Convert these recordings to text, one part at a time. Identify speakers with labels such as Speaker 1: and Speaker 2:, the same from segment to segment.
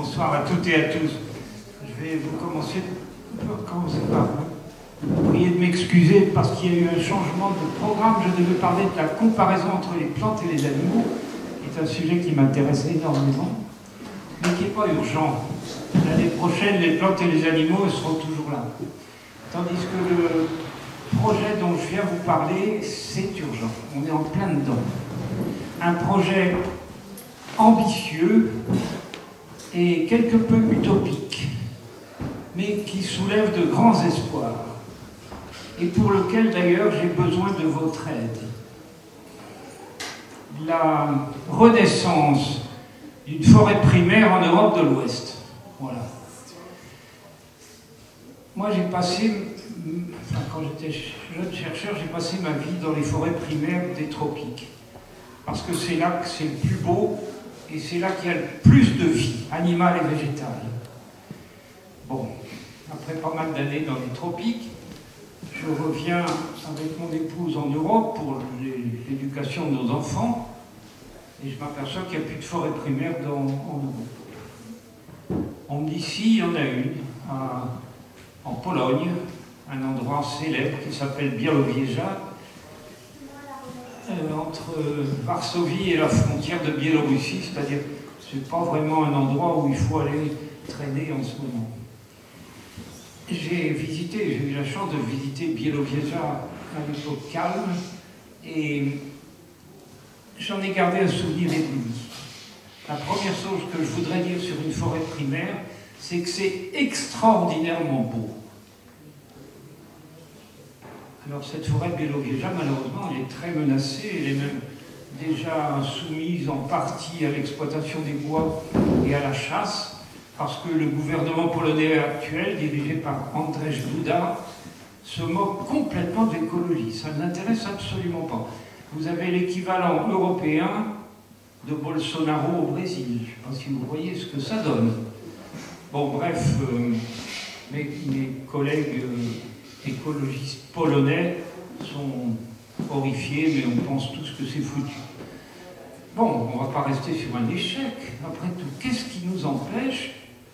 Speaker 1: Bonsoir à toutes et à tous. Je vais commencer par vous prier de m'excuser parce qu'il y a eu un changement de programme. Je devais parler de la comparaison entre les plantes et les animaux, qui est un sujet qui m'intéresse énormément, mais qui n'est pas urgent. L'année prochaine, les plantes et les animaux seront toujours là. Tandis que le projet dont je viens vous parler, c'est urgent. On est en plein dedans. Un projet ambitieux et quelque peu utopique, mais qui soulève de grands espoirs, et pour lequel d'ailleurs j'ai besoin de votre aide. La renaissance d'une forêt primaire en Europe de l'Ouest. Voilà. Moi j'ai passé, quand j'étais jeune chercheur, j'ai passé ma vie dans les forêts primaires des tropiques, parce que c'est là que c'est le plus beau, et c'est là qu'il y a le plus de vie, animale et végétale. Bon, après pas mal d'années dans les tropiques, je reviens avec mon épouse en Europe pour l'éducation de nos enfants, et je m'aperçois qu'il n'y a plus de forêt primaire en Europe. On me dit si, il y en a une, en Pologne, un endroit célèbre qui s'appelle Białowieża, entre Varsovie et la frontière de Biélorussie, c'est-à-dire que ce n'est pas vraiment un endroit où il faut aller traîner en ce moment. J'ai eu la chance de visiter Białowieża à l'époque calme, et j'en ai gardé un souvenir ébloui. La première chose que je voudrais dire sur une forêt primaire, c'est que c'est extraordinairement beau. Alors cette forêt Białowieża, malheureusement, elle est très menacée, elle est même déjà soumise en partie à l'exploitation des bois et à la chasse, parce que le gouvernement polonais actuel, dirigé par Andrzej Duda, se moque complètement de l'écologie. Ça ne l'intéresse absolument pas. Vous avez l'équivalent européen de Bolsonaro au Brésil. Je ne sais pas si vous voyez ce que ça donne. Bon, bref, mes collègues écologistes polonais sont horrifiés, mais on pense tous que c'est foutu. Bon, on ne va pas rester sur un échec. Après tout, qu'est-ce qui nous empêche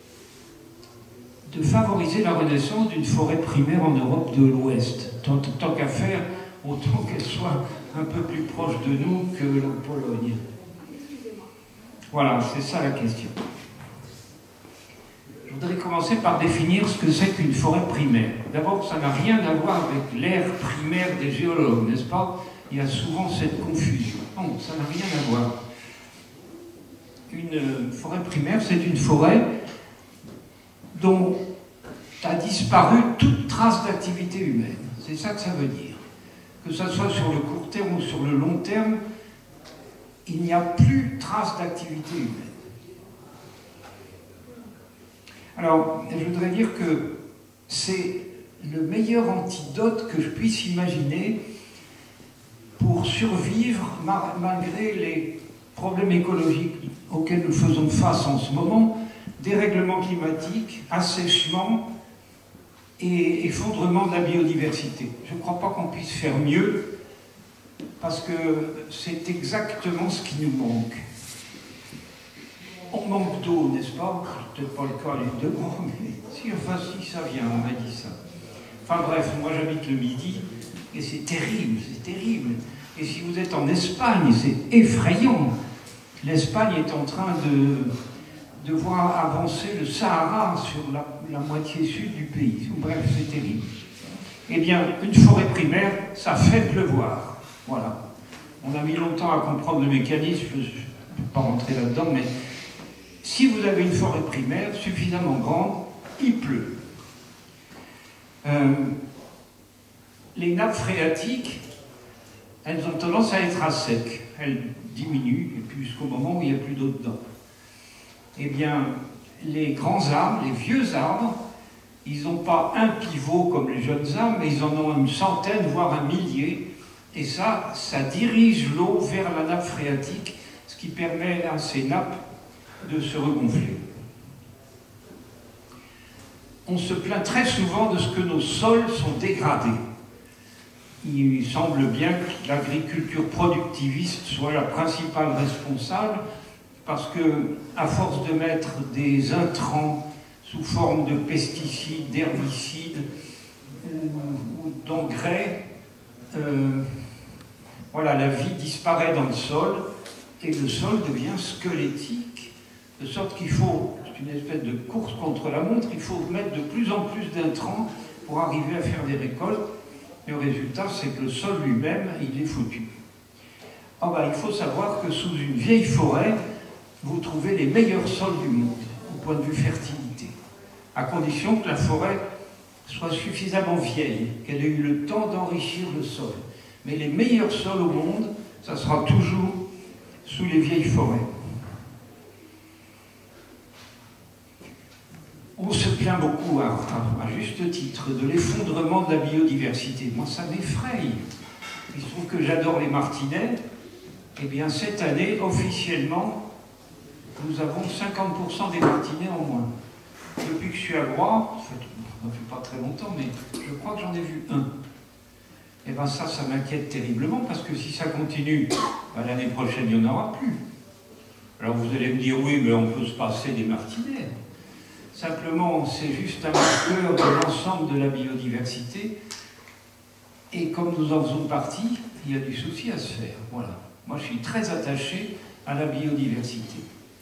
Speaker 1: de favoriser la renaissance d'une forêt primaire en Europe de l'Ouest? Tant qu'à faire, autant qu'elle soit un peu plus proche de nous que la Pologne. Voilà, c'est ça la question. Je voudrais commencer par définir ce que c'est qu'une forêt primaire. D'abord, ça n'a rien à voir avec l'ère primaire des géologues, n'est-ce pas? Il y a souvent cette confusion. Non, ça n'a rien à voir. Une forêt primaire, c'est une forêt dont a disparu toute trace d'activité humaine. C'est ça que ça veut dire. Que ce soit sur le court terme ou sur le long terme, il n'y a plus trace d'activité humaine. Alors, je voudrais dire que c'est le meilleur antidote que je puisse imaginer pour survivre malgré les problèmes écologiques auxquels nous faisons face en ce moment, dérèglement climatique, assèchement et effondrement de la biodiversité. Je ne crois pas qu'on puisse faire mieux, parce que c'est exactement ce qui nous manque. On manque d'eau, n'est-ce pas? C'est peut-être pas le cas les deux, mais si, enfin si, ça vient, on m'a dit ça. Enfin bref, moi j'habite le Midi, et c'est terrible, c'est terrible. Et si vous êtes en Espagne, c'est effrayant. L'Espagne est en train de voir avancer le Sahara sur la moitié sud du pays. Bref, c'est terrible. Eh bien, une forêt primaire, ça fait pleuvoir. Voilà. On a mis longtemps à comprendre le mécanisme, je ne vais pas rentrer là-dedans, mais si vous avez une forêt primaire suffisamment grande, il pleut. Les nappes phréatiques, elles ont tendance à être à sec. Elles diminuent, et puis jusqu'au moment où il n'y a plus d'eau dedans. Eh bien, les grands arbres, les vieux arbres, ils n'ont pas un pivot comme les jeunes arbres, mais ils en ont une centaine, voire un millier. Et ça dirige l'eau vers la nappe phréatique, ce qui permet à ces nappes de se regonfler. On se plaint très souvent de ce que nos sols sont dégradés. Il semble bien que l'agriculture productiviste soit la principale responsable, parce que, à force de mettre des intrants sous forme de pesticides, d'herbicides ou d'engrais, voilà, la vie disparaît dans le sol et le sol devient squelettique, de sorte qu'il faut, c'est une espèce de course contre la montre, il faut mettre de plus en plus d'intrants pour arriver à faire des récoltes. Et le résultat, c'est que le sol lui-même, il est foutu. Ah ben, il faut savoir que sous une vieille forêt, vous trouvez les meilleurs sols du monde, au point de vue fertilité, à condition que la forêt soit suffisamment vieille, qu'elle ait eu le temps d'enrichir le sol. Mais les meilleurs sols au monde, ça sera toujours sous les vieilles forêts. On se plaint beaucoup, à juste titre, de l'effondrement de la biodiversité. Moi, ça m'effraie. Il se trouve que j'adore les martinets. Eh bien, cette année, officiellement, nous avons 50% des martinets en moins. Depuis que je suis à Groix, en fait, ça ne fait pas très longtemps, mais je crois que j'en ai vu un. Eh bien, ça m'inquiète terriblement, parce que si ça continue, ben, l'année prochaine, il n'y en aura plus. Alors vous allez me dire, oui, mais on peut se passer des martinets. Simplement, c'est juste un marqueur de l'ensemble de la biodiversité. Et comme nous en faisons partie, il y a du souci à se faire. Voilà. Moi, je suis très attaché à la biodiversité.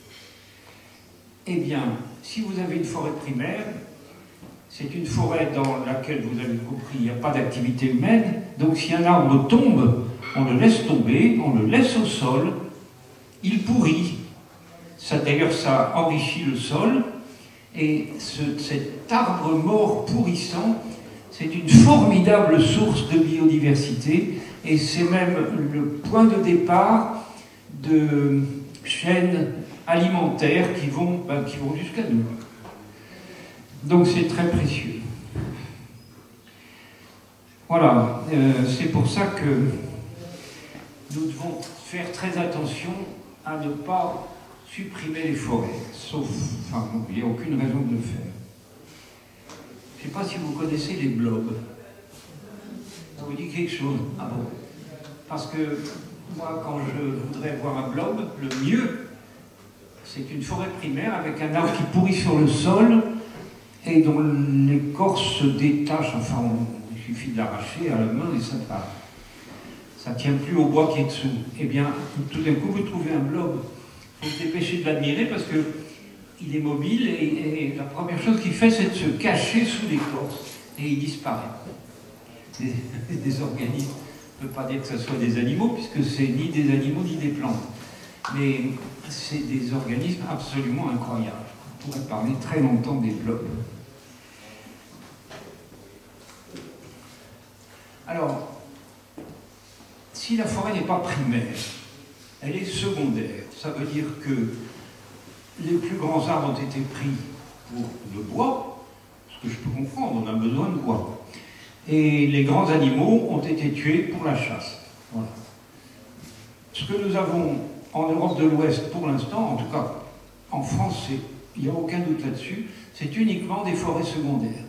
Speaker 1: Eh bien, si vous avez une forêt primaire, c'est une forêt dans laquelle, vous avez compris, il n'y a pas d'activité humaine. Donc, si un arbre tombe, on le laisse tomber, on le laisse au sol, il pourrit. D'ailleurs, ça enrichit le sol. Et cet arbre mort pourrissant, c'est une formidable source de biodiversité et c'est même le point de départ de chaînes alimentaires qui vont jusqu'à nous. Donc c'est très précieux. Voilà, c'est pour ça que nous devons faire très attention à ne pas supprimer les forêts, sauf, enfin, il n'y a aucune raison de le faire. Je ne sais pas si vous connaissez les blobs. Ça vous dit quelque chose? Ah bon? Parce que moi, quand je voudrais voir un blob, le mieux, c'est une forêt primaire avec un arbre qui pourrit sur le sol et dont l'écorce se détache. Enfin, il suffit de l'arracher à la main et ça part. Ça ne tient plus au bois qui est dessous. Eh bien, tout d'un coup, vous trouvez un blob. Il faut se dépêcher de l'admirer parce qu'il est mobile et la première chose qu'il fait, c'est de se cacher sous l'écorce et il disparaît. Des organismes, on ne peut pas dire que ce soit des animaux puisque c'est ni des animaux ni des plantes. Mais c'est des organismes absolument incroyables. On pourrait parler très longtemps des blobs. Alors, si la forêt n'est pas primaire, elle est secondaire. Ça veut dire que les plus grands arbres ont été pris pour le bois, ce que je peux comprendre, on a besoin de bois. Et les grands animaux ont été tués pour la chasse. Voilà. Ce que nous avons en Europe de l'Ouest pour l'instant, en tout cas en France, il n'y a aucun doute là-dessus, c'est uniquement des forêts secondaires.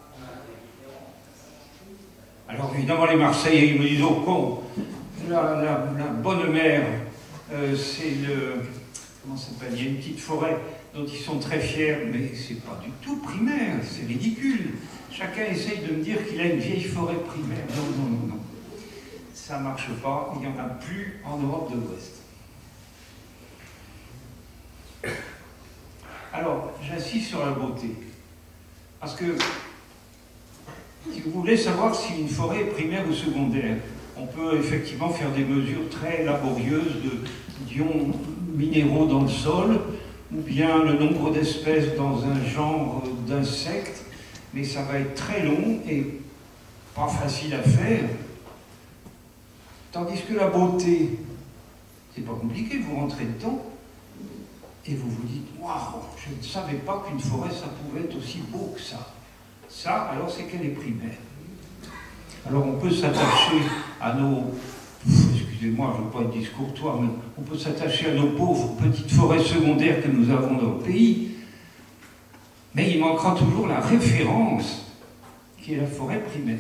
Speaker 1: Alors évidemment les Marseillais ils me disent au con, la bonne mère, c'est le... Comment ça s'appelle? Il y a une petite forêt dont ils sont très fiers, mais c'est pas du tout primaire, c'est ridicule. Chacun essaye de me dire qu'il a une vieille forêt primaire. Non, non, non, non. Ça ne marche pas, il n'y en a plus en Europe de l'Ouest. Alors, j'insiste sur la beauté. Parce que, si vous voulez savoir si une forêt est primaire ou secondaire, on peut effectivement faire des mesures très laborieuses d'ions minéraux dans le sol, ou bien le nombre d'espèces dans un genre d'insectes, mais ça va être très long et pas facile à faire. Tandis que la beauté, c'est pas compliqué, vous rentrez dedans et vous vous dites « Waouh, je ne savais pas qu'une forêt, ça pouvait être aussi beau que ça. » Ça, alors c'est qu'elle est primaire. Alors on peut s'attacher à nos... Excusez-moi, je ne veux pas être discourtois, mais on peut s'attacher à nos pauvres petites forêts secondaires que nous avons dans le pays, mais il manquera toujours la référence, qui est la forêt primaire.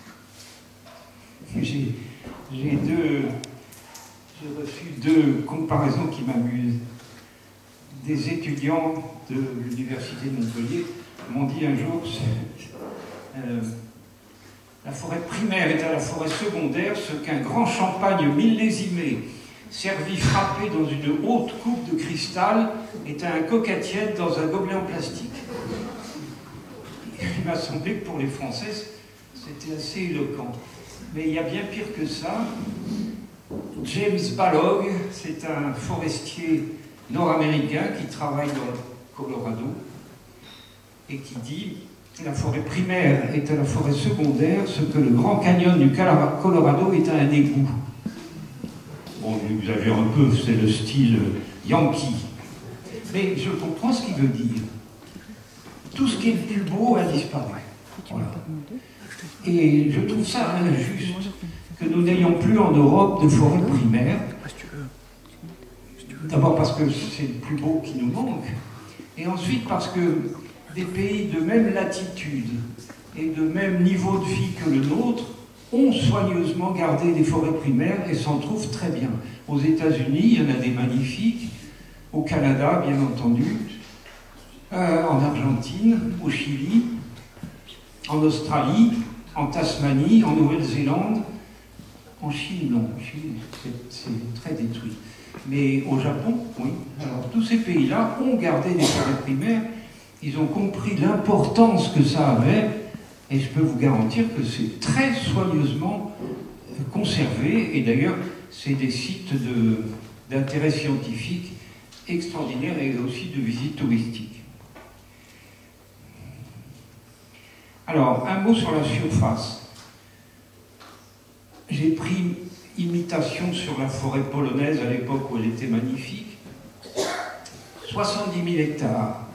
Speaker 1: J'ai reçu deux comparaisons qui m'amusent. des étudiants de l'université de Montpellier m'ont dit un jour la forêt primaire est à la forêt secondaire ce qu'un grand champagne millésimé servi frappé dans une haute coupe de cristal est à un coca-tiède dans un gobelet en plastique. Il m'a semblé que pour les Français, c'était assez éloquent. Mais il y a bien pire que ça. James Balog, c'est un forestier nord-américain qui travaille dans le Colorado et qui dit « La forêt primaire est à la forêt secondaire ce que le Grand Canyon du Colorado est à un égout. » Bon, j'exagère un peu, c'est le style yankee. Mais je comprends ce qu'il veut dire. Tout ce qui est le plus beau a disparu. Voilà. Et je trouve ça injuste que nous n'ayons plus en Europe de forêt primaire. D'abord parce que c'est le plus beau qui nous manque, et ensuite parce que des pays de même latitude et de même niveau de vie que le nôtre ont soigneusement gardé des forêts primaires et s'en trouvent très bien. Aux États-Unis, il y en a des magnifiques, au Canada, bien entendu, en Argentine, au Chili, en Australie, en Tasmanie, en Nouvelle-Zélande, en Chine, non, Chine, c'est très détruit. Mais au Japon, oui. Alors, tous ces pays-là ont gardé des forêts primaires, ils ont compris l'importance que ça avait, et je peux vous garantir que c'est très soigneusement conservé, et d'ailleurs, c'est des sites d'intérêt scientifique extraordinaires et aussi de visite touristique. Alors, un mot sur la surface. J'ai pris imitation sur la forêt polonaise à l'époque où elle était magnifique. 70 000 hectares.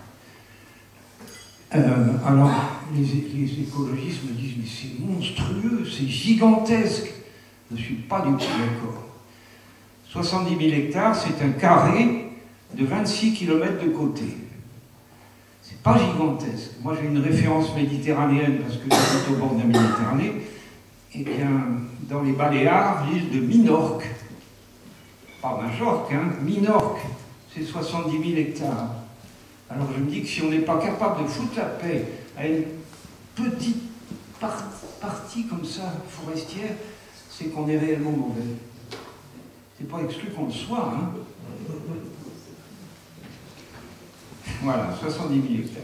Speaker 1: Alors, les écologistes me disent, mais c'est monstrueux, c'est gigantesque. Je ne suis pas du tout d'accord. 70 000 hectares, c'est un carré de 26 km de côté. C'est pas gigantesque. Moi, j'ai une référence méditerranéenne parce que j'habite au bord de la Méditerranée. Eh bien, dans les Baléares, l'île de Minorque, pas Majorque, hein, Minorque, c'est 70 000 hectares. Alors je me dis que si on n'est pas capable de foutre la paix à une petite partie comme ça, forestière, c'est qu'on est réellement mauvais. C'est pas exclu qu'on le soit, hein. Voilà, 70 000 hectares.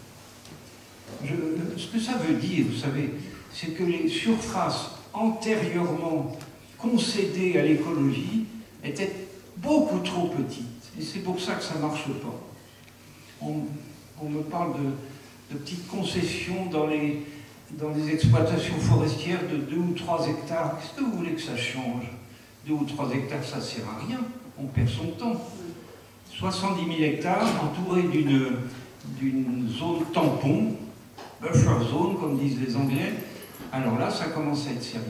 Speaker 1: Ce que ça veut dire, vous savez, c'est que les surfaces antérieurement concédées à l'écologie étaient beaucoup trop petites. Et c'est pour ça que ça ne marche pas. On me parle de petites concessions dans les exploitations forestières de 2 ou 3 hectares. Qu'est-ce que vous voulez que ça change? 2 ou 3 hectares, ça ne sert à rien. On perd son temps. 70 000 hectares entourés d'une zone tampon, buffer zone, comme disent les Anglais. Alors là, ça commence à être sérieux.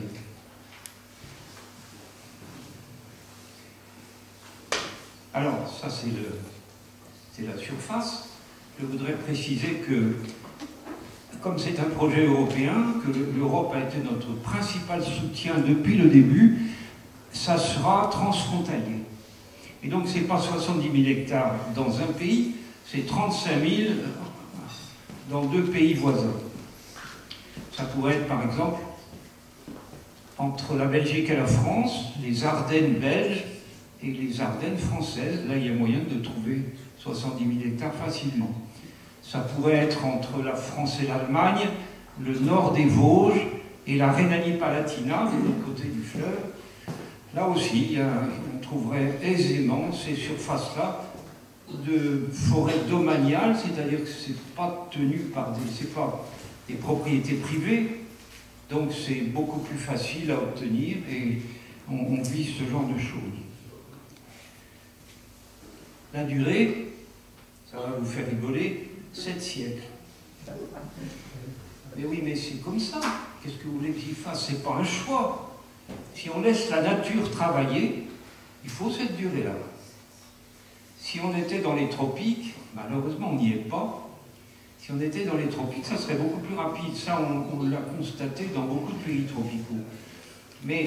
Speaker 1: Alors, ça c'est la surface. Je voudrais préciser que, comme c'est un projet européen, que l'Europe a été notre principal soutien depuis le début, ça sera transfrontalier. Et donc, ce n'est pas 70 000 hectares dans un pays, c'est 35 000 dans 2 pays voisins. Ça pourrait être, par exemple, entre la Belgique et la France, les Ardennes belges et les Ardennes françaises. Là, il y a moyen de trouver 70 000 hectares facilement. Ça pourrait être entre la France et l'Allemagne, le nord des Vosges et la Rhénanie-Palatinat, de l'autre côté du fleuve. Là aussi, on trouverait aisément ces surfaces-là de forêt domaniale, c'est-à-dire que ce n'est pas tenu par des propriétés privées, donc c'est beaucoup plus facile à obtenir et on vise ce genre de choses. La durée, ça va vous faire rigoler, 7 siècles. Mais oui, mais c'est comme ça. Qu'est-ce que vous voulez que j'y fasse? C'est pas un choix. Si on laisse la nature travailler, il faut cette durée-là. Si on était dans les tropiques, malheureusement on n'y est pas, si on était dans les tropiques, ça serait beaucoup plus rapide. Ça, on l'a constaté dans beaucoup de pays tropicaux. Mais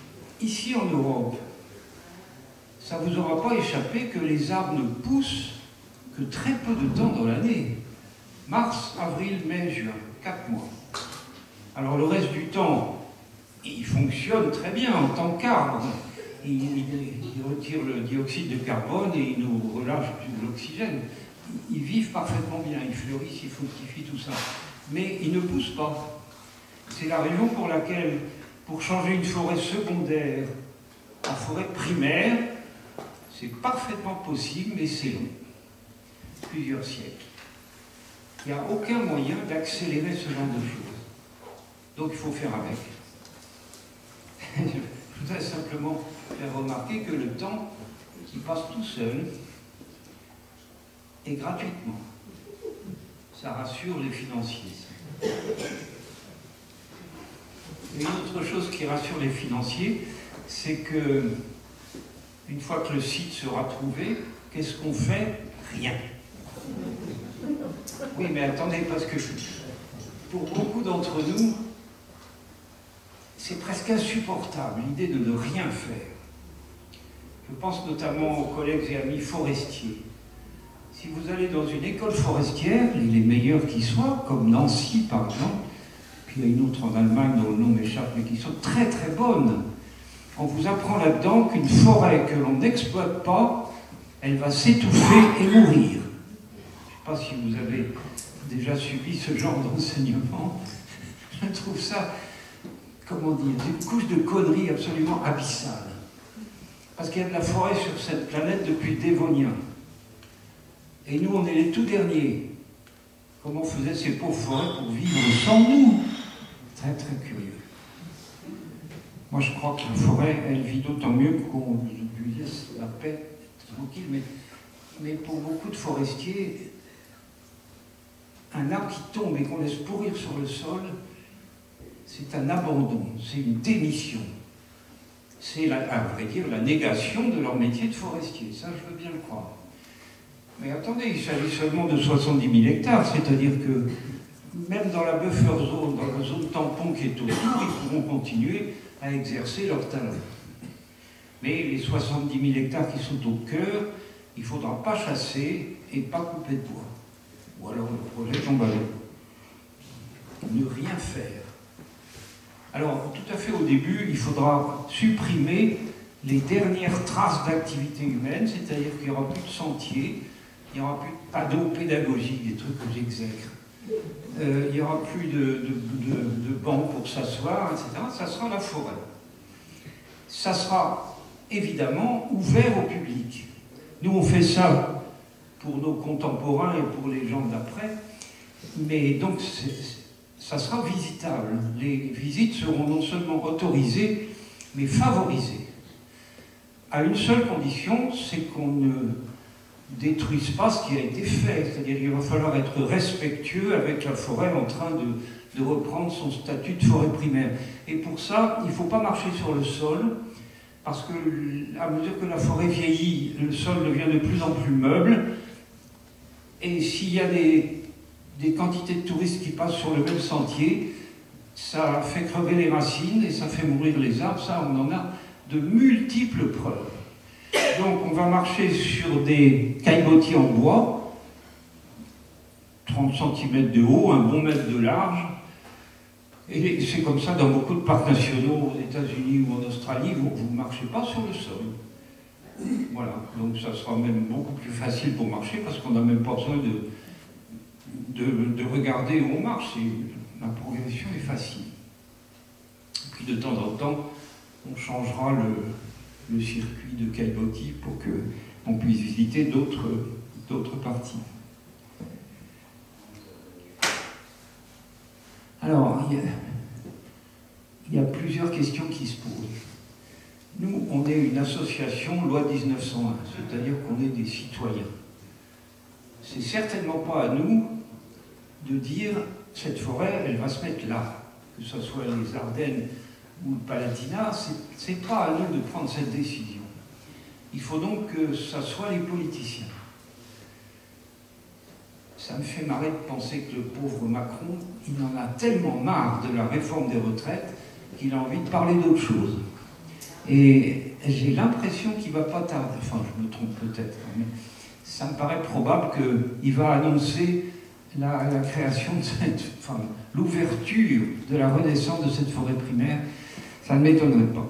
Speaker 1: ici en Europe, ça ne vous aura pas échappé que les arbres ne poussent que très peu de temps dans l'année. Mars, avril, mai, juin, 4 mois. Alors le reste du temps, il fonctionne très bien en tant qu'arbre. Il retire le dioxyde de carbone et il nous relâche de l'oxygène. Ils vivent parfaitement bien, ils fleurissent, ils fructifient, tout ça. Mais ils ne poussent pas. C'est la raison pour laquelle, pour changer une forêt secondaire en forêt primaire, c'est parfaitement possible, mais c'est long. Plusieurs siècles. Il n'y a aucun moyen d'accélérer ce genre de choses. Donc il faut faire avec. Je voudrais simplement faire remarquer que le temps qui passe tout seul et gratuitement. Ça rassure les financiers. Et une autre chose qui rassure les financiers, c'est que une fois que le site sera trouvé, qu'est-ce qu'on fait? Rien. Oui, mais attendez, parce que pour beaucoup d'entre nous, c'est presque insupportable l'idée de ne rien faire. Je pense notamment aux collègues et amis forestiers. Si vous allez dans une école forestière, les meilleures qui soient, comme Nancy par exemple, puis il y a une autre en Allemagne dont le nom m'échappe, mais qui sont très très bonnes, on vous apprend là-dedans qu'une forêt que l'on n'exploite pas, elle va s'étouffer et mourir. Je ne sais pas si vous avez déjà subi ce genre d'enseignement. Je trouve ça, comment dire, une couche de conneries absolument abyssale. Parce qu'il y a de la forêt sur cette planète depuis le Dévonien. Et nous, on est les tout derniers. Comment faisaient ces pauvres forêts pour vivre sans nous? Très très curieux. Moi, je crois que la forêt, elle vit d'autant mieux qu'on lui laisse la paix, tranquille. Mais pour beaucoup de forestiers, un arbre qui tombe et qu'on laisse pourrir sur le sol, c'est un abandon, c'est une démission. C'est, à vrai dire, la négation de leur métier de forestier. Ça, je veux bien le croire. Mais attendez, il s'agit seulement de 70 000 hectares, c'est-à-dire que même dans la buffer zone, dans la zone tampon qui est autour, ils pourront continuer à exercer leur talent. Mais les 70 000 hectares qui sont au cœur, il ne faudra pas chasser et pas couper de bois. Ou alors le projet tombe à l'eau. Ne rien faire. Alors, tout à fait au début, il faudra supprimer les dernières traces d'activité humaine, c'est-à-dire qu'il n'y aura plus de sentiers, il n'y aura plus de panneaux pédagogiques, des trucs que j'exècre. Il n'y aura plus de bancs pour s'asseoir, etc. Ça sera la forêt. Ça sera évidemment ouvert au public. Nous, on fait ça pour nos contemporains et pour les gens d'après, mais donc ça sera visitable. Les visites seront non seulement autorisées, mais favorisées. À une seule condition, c'est qu'on ne détruise pas ce qui a été fait. C'est-à-dire qu'il va falloir être respectueux avec la forêt en train de reprendre son statut de forêt primaire. Et pour ça, il ne faut pas marcher sur le sol, parce que à mesure que la forêt vieillit, le sol devient de plus en plus meuble. Et s'il y a des quantités de touristes qui passent sur le même sentier, ça fait crever les racines et ça fait mourir les arbres. Ça, on en a de multiples preuves. Donc on va marcher sur des caillebotis en bois, 30 cm de haut, un bon mètre de large. Et c'est comme ça dans beaucoup de parcs nationaux aux États-Unis ou en Australie, vous ne marchez pas sur le sol. Voilà, donc ça sera même beaucoup plus facile pour marcher parce qu'on n'a même pas besoin de regarder où on marche. La progression est facile. Et puis de temps en temps, on changera le circuit de caillebotis pour qu'on puisse visiter d'autres parties. Alors, il y a plusieurs questions qui se posent. Nous, on est une association loi 1901, c'est-à-dire qu'on est des citoyens. C'est certainement pas à nous de dire cette forêt, elle va se mettre là, que ce soit les Ardennes ou le Palatinat, c'est pas à nous de prendre cette décision. Il faut donc que ce soit les politiciens. Ça me fait marrer de penser que le pauvre Macron, il en a tellement marre de la réforme des retraites qu'il a envie de parler d'autre chose. Et j'ai l'impression qu'il ne va pas tarder, enfin je me trompe peut-être, mais ça me paraît probable qu'il va annoncer la création de enfin, l'ouverture de la renaissance de cette forêt primaire. Ça ne m'étonnerait pas.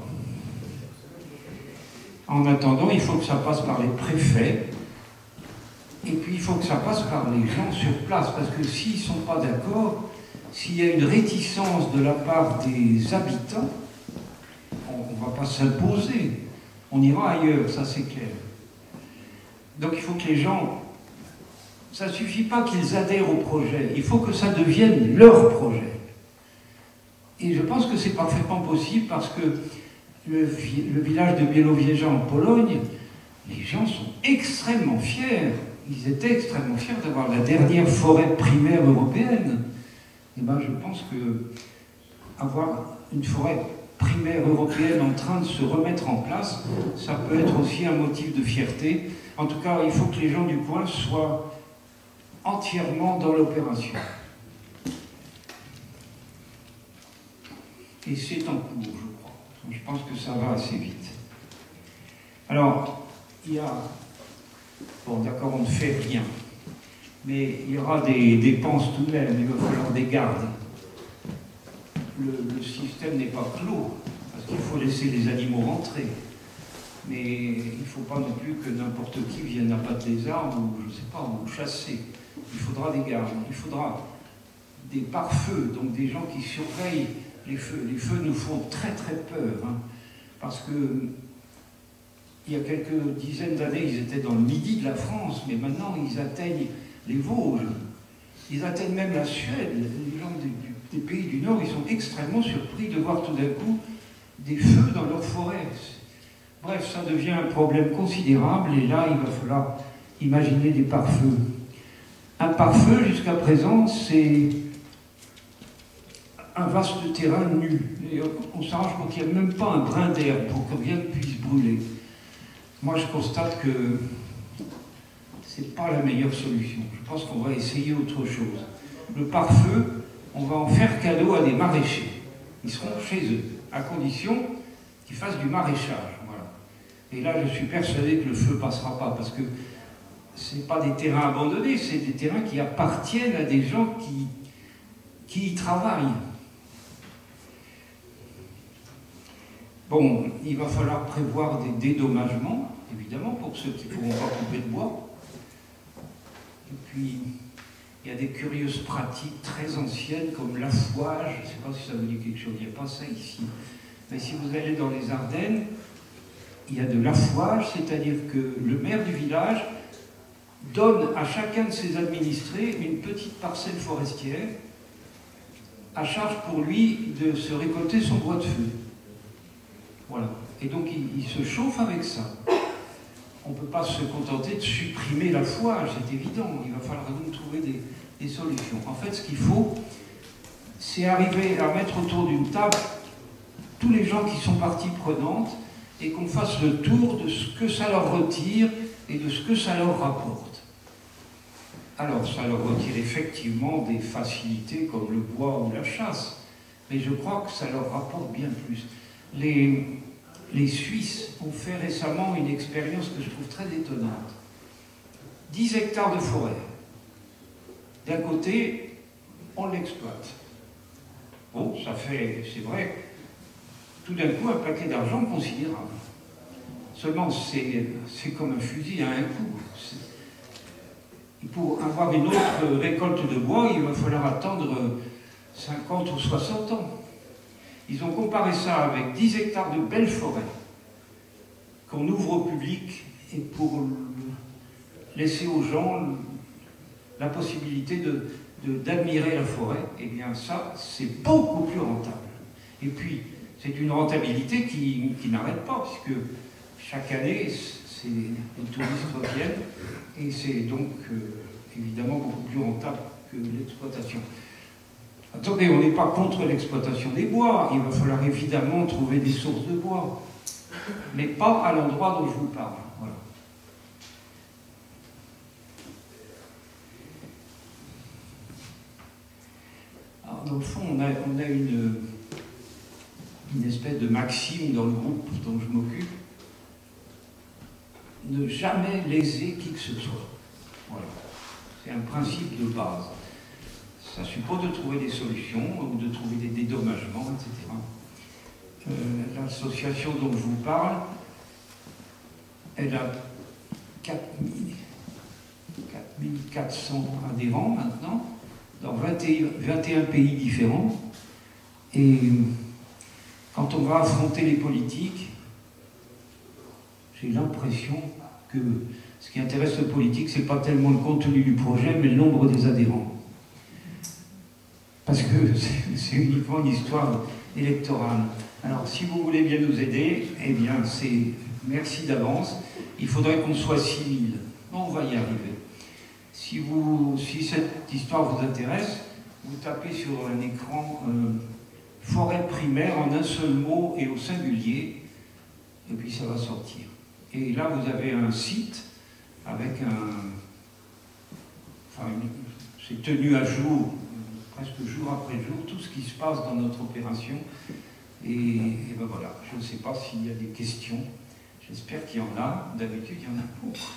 Speaker 1: En attendant, il faut que ça passe par les préfets, et puis il faut que ça passe par les gens sur place, parce que s'ils ne sont pas d'accord, s'il y a une réticence de la part des habitants, on ne va pas s'imposer, on ira ailleurs, ça c'est clair. Donc il faut que les gens, ça ne suffit pas qu'ils adhèrent au projet, il faut que ça devienne leur projet. Et je pense que c'est parfaitement possible parce que le village de Białowieża en Pologne, les gens sont extrêmement fiers. Ils étaient extrêmement fiers d'avoir la dernière forêt primaire européenne. Et bien je pense que avoir une forêt primaire européenne en train de se remettre en place, ça peut être aussi un motif de fierté. En tout cas, il faut que les gens du coin soient entièrement dans l'opération. Et c'est en cours, je crois. Je pense que ça va assez vite. Alors, il y a... Bon, d'accord, on ne fait rien. Mais il y aura des dépenses tout de même, il va falloir des gardes. Le système n'est pas clos, parce qu'il faut laisser les animaux rentrer. Mais il ne faut pas non plus que n'importe qui vienne abattre des arbres, ou je ne sais pas, ou chasser. Il faudra des gardes, il faudra des pare-feux, donc des gens qui surveillent les feux. Les feux nous font très très peur, hein, parce que il y a quelques dizaines d'années, ils étaient dans le midi de la France, mais maintenant ils atteignent les Vosges, ils atteignent même la Suède. Les gens des pays du Nord, ils sont extrêmement surpris de voir tout d'un coup des feux dans leurs forêts. Bref, ça devient un problème considérable, et là, il va falloir imaginer des pare-feux. Un pare-feu, jusqu'à présent, c'est un vaste terrain nu. Et on s'arrange pour qu'il n'y ait même pas un brin d'herbe, pour que rien ne puisse brûler. Moi, je constate que ce n'est pas la meilleure solution. Je pense qu'on va essayer autre chose. Le pare-feu, on va en faire cadeau à des maraîchers. Ils seront chez eux, à condition qu'ils fassent du maraîchage. Voilà. Et là, je suis persuadé que le feu ne passera pas, parce que ce n'est pas des terrains abandonnés, c'est des terrains qui appartiennent à des gens qui y travaillent. Bon, il va falloir prévoir des dédommagements, évidemment, pour ceux qui ne pourront pas couper de bois. Et puis, il y a des curieuses pratiques très anciennes, comme l'affouage. Je ne sais pas si ça vous dit quelque chose, il n'y a pas ça ici. Mais si vous allez dans les Ardennes, il y a de l'affouage, c'est-à-dire que le maire du village donne à chacun de ses administrés une petite parcelle forestière, à charge pour lui de se récolter son bois de feu. Voilà. Et donc il se chauffe avec ça. On ne peut pas se contenter de supprimer l'affouage, c'est évident. Il va falloir donc trouver des solutions. En fait, ce qu'il faut, c'est arriver à mettre autour d'une table tous les gens qui sont partie prenante et qu'on fasse le tour de ce que ça leur retire et de ce que ça leur rapporte. Alors, ça leur retire effectivement des facilités comme le bois ou la chasse, mais je crois que ça leur rapporte bien plus. Les Suisses ont fait récemment une expérience que je trouve très étonnante. 10 hectares de forêt. D'un côté, on l'exploite. Bon, ça fait, c'est vrai, tout d'un coup, un paquet d'argent considérable. Seulement, c'est comme un fusil à un coup. Pour avoir une autre récolte de bois, il va falloir attendre 50 ou 60 ans. Ils ont comparé ça avec 10 hectares de belles forêts qu'on ouvre au public et pour laisser aux gens la possibilité d'admirer la forêt. Eh bien ça, c'est beaucoup plus rentable. Et puis, c'est une rentabilité qui n'arrête pas, puisque chaque année, les touristes reviennent, et c'est donc évidemment beaucoup plus rentable que l'exploitation. Attendez, on n'est pas contre l'exploitation des bois, il va falloir évidemment trouver des sources de bois, mais pas à l'endroit dont je vous parle. Voilà. Alors, dans le fond, on a une espèce de maxime dans le groupe dont je m'occupe. ne jamais léser qui que ce soit. Voilà. C'est un principe de base. Ça suppose de trouver des solutions ou de trouver des dédommagements, etc. L'association dont je vous parle, elle a 4400 adhérents maintenant, dans 21 pays différents. Et quand on va affronter les politiques, j'ai l'impression que ce qui intéresse le politique, ce n'est pas tellement le contenu du projet, mais le nombre des adhérents. Parce que c'est uniquement une histoire électorale. Alors, si vous voulez bien nous aider, eh bien, c'est merci d'avance. Il faudrait qu'on soit 6000. On va y arriver. Si cette histoire vous intéresse, vous tapez sur un écran forêt primaire en un seul mot et au singulier, et puis ça va sortir. Et là, vous avez un site avec c'est tenu à jour, presque jour après jour, tout ce qui se passe dans notre opération. Et ben voilà, je ne sais pas s'il y a des questions. J'espère qu'il y en a. D'habitude, il y en a beaucoup.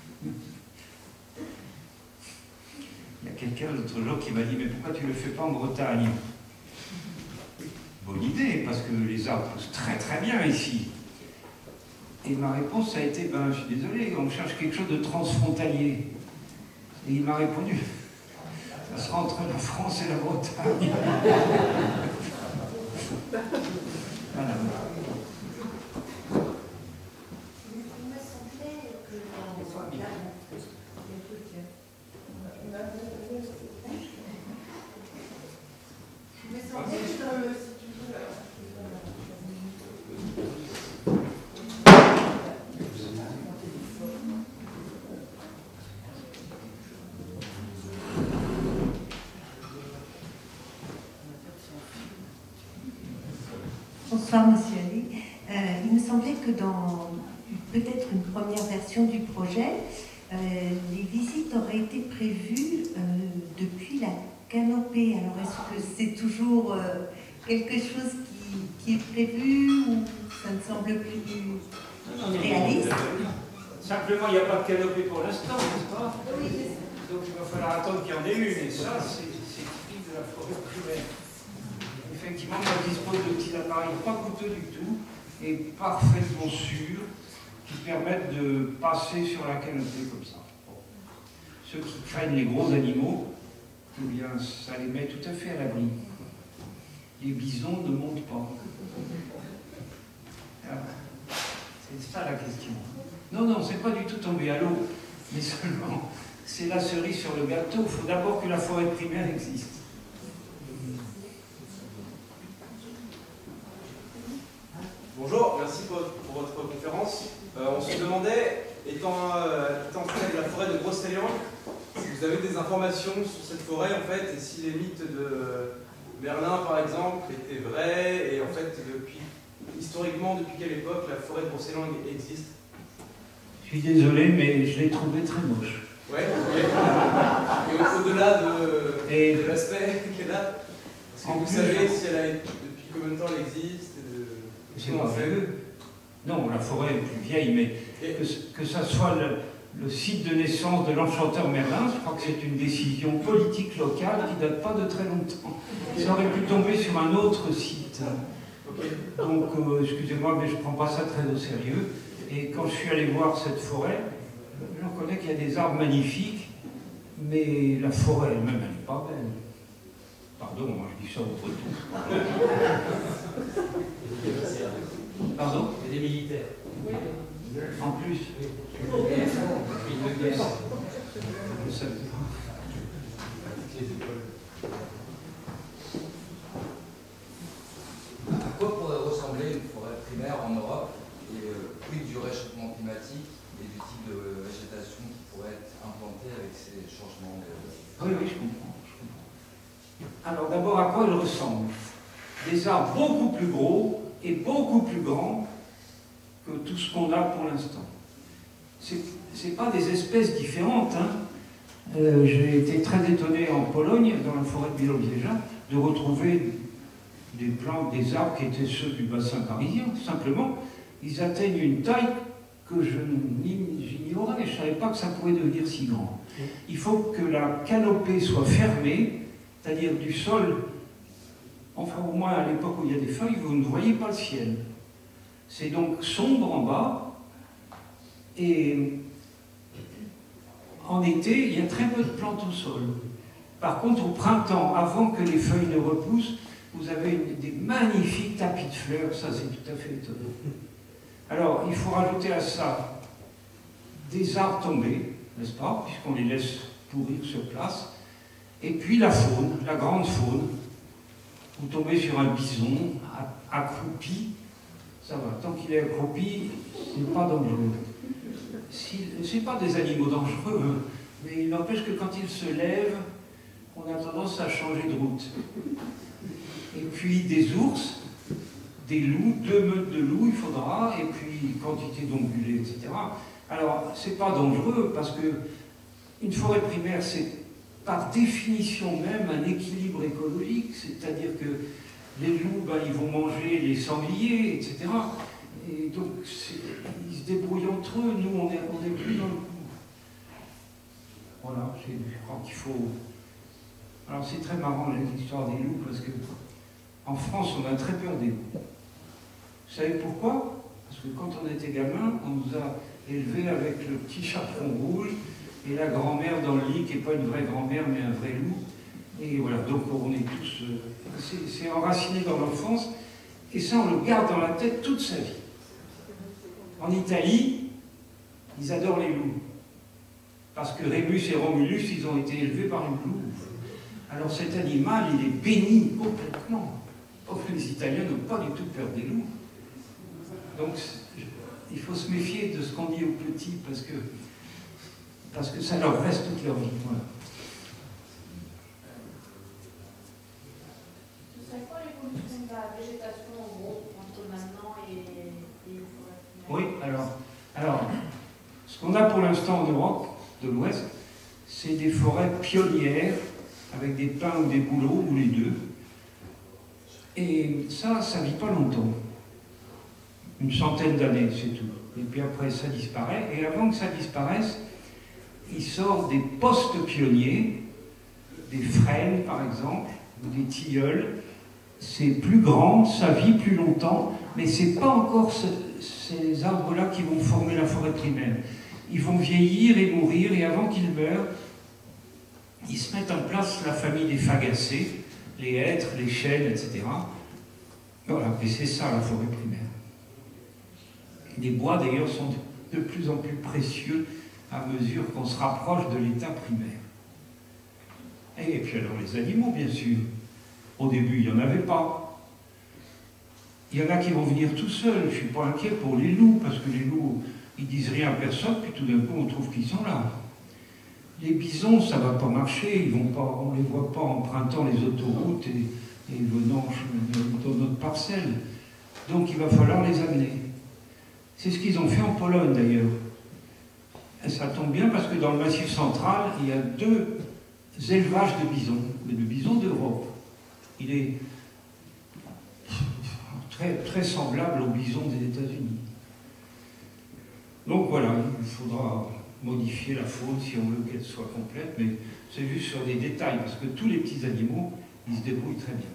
Speaker 1: Il y a quelqu'un l'autre jour qui m'a dit « Mais pourquoi tu ne le fais pas en Bretagne ?» Bonne idée, parce que les arbres poussent très très bien ici. Et ma réponse a été « Ben, je suis désolé, on cherche quelque chose de transfrontalier. » Et il m'a répondu « Ça sera entre la France et la Bretagne. » Voilà.
Speaker 2: Bonsoir, Monsieur Ali. Il me semblait que dans peut-être une première version du projet, les visites auraient été prévues depuis la canopée. Alors, est-ce que c'est toujours quelque chose qui est prévu ou ça ne semble plus réaliste?
Speaker 1: Simplement, il n'y a pas de canopée pour l'instant, n'est-ce pas?
Speaker 2: Oui.
Speaker 1: Donc il va falloir attendre qu'il y en ait une. Et ça, c'est typique de la forêt primaire. Effectivement, on dispose de petits appareils pas coûteux du tout et parfaitement sûrs qui permettent de passer sur la canopée comme ça. Bon. Ceux qui craignent les gros animaux, eh bien, ça les met tout à fait à l'abri. Les bisons ne montent pas. C'est ça la question. Non, c'est pas du tout tombé à l'eau, mais seulement, c'est la cerise sur le gâteau. Il faut d'abord que la forêt primaire existe.
Speaker 3: Bonjour, merci pour votre conférence. On se demandait, étant près de la forêt de Brocéliande, si vous avez des informations sur cette forêt, en fait, et si les mythes de Merlin, par exemple, étaient vrais, et en fait, historiquement, depuis quelle époque la forêt de Brocéliande existe?
Speaker 1: Je suis désolé, mais je l'ai trouvée très moche.
Speaker 3: Ouais, et au-delà de l'aspect qu'elle a, est-ce que vous savez si depuis combien de temps elle existe?
Speaker 1: C'est pas vieux. Non, la forêt est plus vieille, mais que ça soit le site de naissance de l'enchanteur Merlin, je crois que c'est une décision politique locale qui ne date pas de très longtemps. Ça aurait pu tomber sur un autre site.
Speaker 3: Okay.
Speaker 1: Donc, excusez-moi, mais je ne prends pas ça très au sérieux. Et quand je suis allé voir cette forêt, j'en connais qu'il y a des arbres magnifiques, mais la forêt elle-même, elle n'est pas belle. Pardon, moi je dis ça au retour. Pardon?
Speaker 4: Il y a des militaires.
Speaker 1: Oui. En plus.
Speaker 4: Oui.
Speaker 1: Je savais pas.
Speaker 5: À quoi pourrait ressembler une forêt primaire en Europe et quid du réchauffement climatique et du type de végétation qui pourrait être implantée avec ces changements de...
Speaker 1: Oui, je comprends. Alors d'abord, à quoi il ressemble? Des arbres beaucoup plus gros et beaucoup plus grands que tout ce qu'on a pour l'instant. C'est pas des espèces différentes. Hein. J'ai été très étonné en Pologne, dans la forêt de Białowieża, de retrouver des plantes, des arbres qui étaient ceux du bassin parisien. Simplement, ils atteignent une taille que je ignorais, je ne savais pas que ça pouvait devenir si grand. Il faut que la canopée soit fermée, c'est-à-dire du sol, enfin au moins à l'époque où il y a des feuilles, vous ne voyez pas le ciel. C'est donc sombre en bas, et en été, il y a très peu de plantes au sol. Par contre, au printemps, avant que les feuilles ne repoussent, vous avez des magnifiques tapis de fleurs, ça c'est tout à fait étonnant. Alors, il faut rajouter à ça des arbres tombés, n'est-ce pas, puisqu'on les laisse pourrir sur place, et puis la faune, la grande faune. Vous tombez sur un bison accroupi, ça va, tant qu'il est accroupi, c'est pas dangereux. C'est pas des animaux dangereux, hein, mais il n'empêche que quand ils se lèvent, on a tendance à changer de route. Et puis des ours, des loups, 2 meutes de loups, il faudra, et puis quantité d'ongulés, etc. Alors, c'est pas dangereux, parce que une forêt primaire, c'est par définition même un équilibre écologique, c'est-à-dire que les loups, ben, ils vont manger les sangliers, etc. Et donc, ils se débrouillent entre eux, nous, on est plus dans le coup. Voilà, je crois qu'il faut... Alors, c'est très marrant, l'histoire des loups, parce que en France, on a très peur des loups. Vous savez pourquoi? Parce que quand on était gamin, on nous a élevés avec le petit chaperon rouge et la grand-mère dans le lit, qui n'est pas une vraie grand-mère, mais un vrai loup. Et voilà, donc on est tous... c'est enraciné dans l'enfance, et ça, on le garde dans la tête toute sa vie. En Italie, ils adorent les loups. Parce que Rémus et Romulus, ils ont été élevés par une louve. Alors cet animal, il est béni complètement. Or que les Italiens n'ont pas du tout peur des loups. Donc il faut se méfier de ce qu'on dit aux petits, parce que ça leur reste toute leur vie. Voilà.
Speaker 4: Ce serait quoi l'évolution de la végétation en gros entre maintenant et
Speaker 1: Oui, alors, ce qu'on a pour l'instant en Europe de l'Ouest, c'est des forêts pionnières avec des pins ou des bouleaux, ou les deux. Et ça ne vit pas longtemps. Une centaine d'années, c'est tout. Et puis après, ça disparaît. Et avant que ça disparaisse, il sort des postes pionniers, des frênes par exemple, ou des tilleuls. C'est plus grand, ça vit plus longtemps, mais ce n'est pas encore ces arbres-là qui vont former la forêt primaire. Ils vont vieillir et mourir, et avant qu'ils meurent, ils se mettent en place la famille des fagacées, les hêtres, les chênes, etc. Voilà, et c'est ça la forêt primaire. Les bois d'ailleurs sont de plus en plus précieux à mesure qu'on se rapproche de l'état primaire. Et puis alors les animaux, bien sûr. Au début, il n'y en avait pas. Il y en a qui vont venir tout seuls. Je ne suis pas inquiet pour les loups, parce que les loups, ils disent rien à personne, puis tout d'un coup, on trouve qu'ils sont là. Les bisons, ça ne va pas marcher, on ne les voit pas empruntant les autoroutes et venant dans notre parcelle. Donc il va falloir les amener. C'est ce qu'ils ont fait en Pologne d'ailleurs. Et ça tombe bien parce que dans le Massif central, il y a 2 élevages de bisons, mais de bisons d'Europe. Il est très, très semblable aux bisons des États-Unis. Donc voilà, il faudra modifier la faune si on veut qu'elle soit complète, mais c'est juste sur des détails, parce que tous les petits animaux, ils se débrouillent très bien.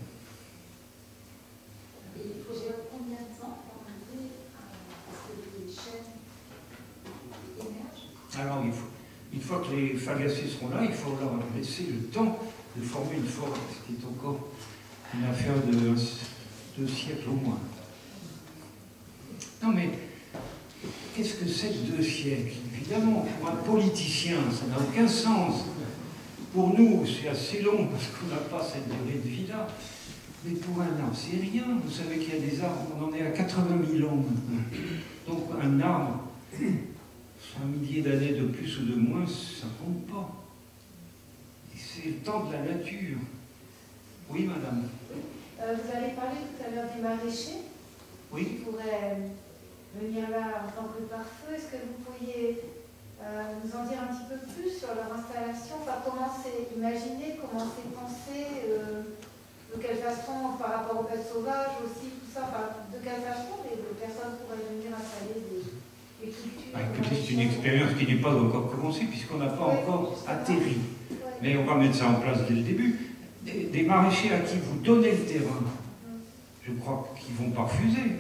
Speaker 4: Et il faudrait combien de temps pour arriver à ce que les chênes émergent?
Speaker 1: Alors, une fois que les fagacées seront là, il faut leur laisser le temps de former une forêt, ce qui est encore une affaire de 2 siècles au moins. Non mais, qu'est-ce que c'est que 2 siècles? Évidemment, pour un politicien, ça n'a aucun sens. Pour nous, c'est assez long parce qu'on n'a pas cette durée de vie-là. Mais pour un arbre, c'est rien. Vous savez qu'il y a des arbres, on en est à 80 000 ans maintenant. Donc un arbre, 100 milliers d'années de plus ou de moins, ça ne compte pas. Et c'est le temps de la nature. Oui, madame.
Speaker 4: Vous avez parlé tout à l'heure des maraîchers.
Speaker 1: Oui.
Speaker 4: Qui pourraient venir là en tant que pare-feu. Est-ce que vous pourriez nous en dire un petit peu plus sur leur installation? Enfin, comment c'est imaginé, comment c'est pensé, de quelle façon par rapport aux bêtes sauvages aussi, tout ça, enfin, de quelle façon les personnes pourraient venir installer les cultures.
Speaker 1: Bah, écoutez, c'est une expérience qui n'est pas encore commencée, puisqu'on n'a pas encore atterri. Mais on va mettre ça en place dès le début. Des maraîchers à qui vous donnez le terrain, je crois qu'ils ne vont pas refuser.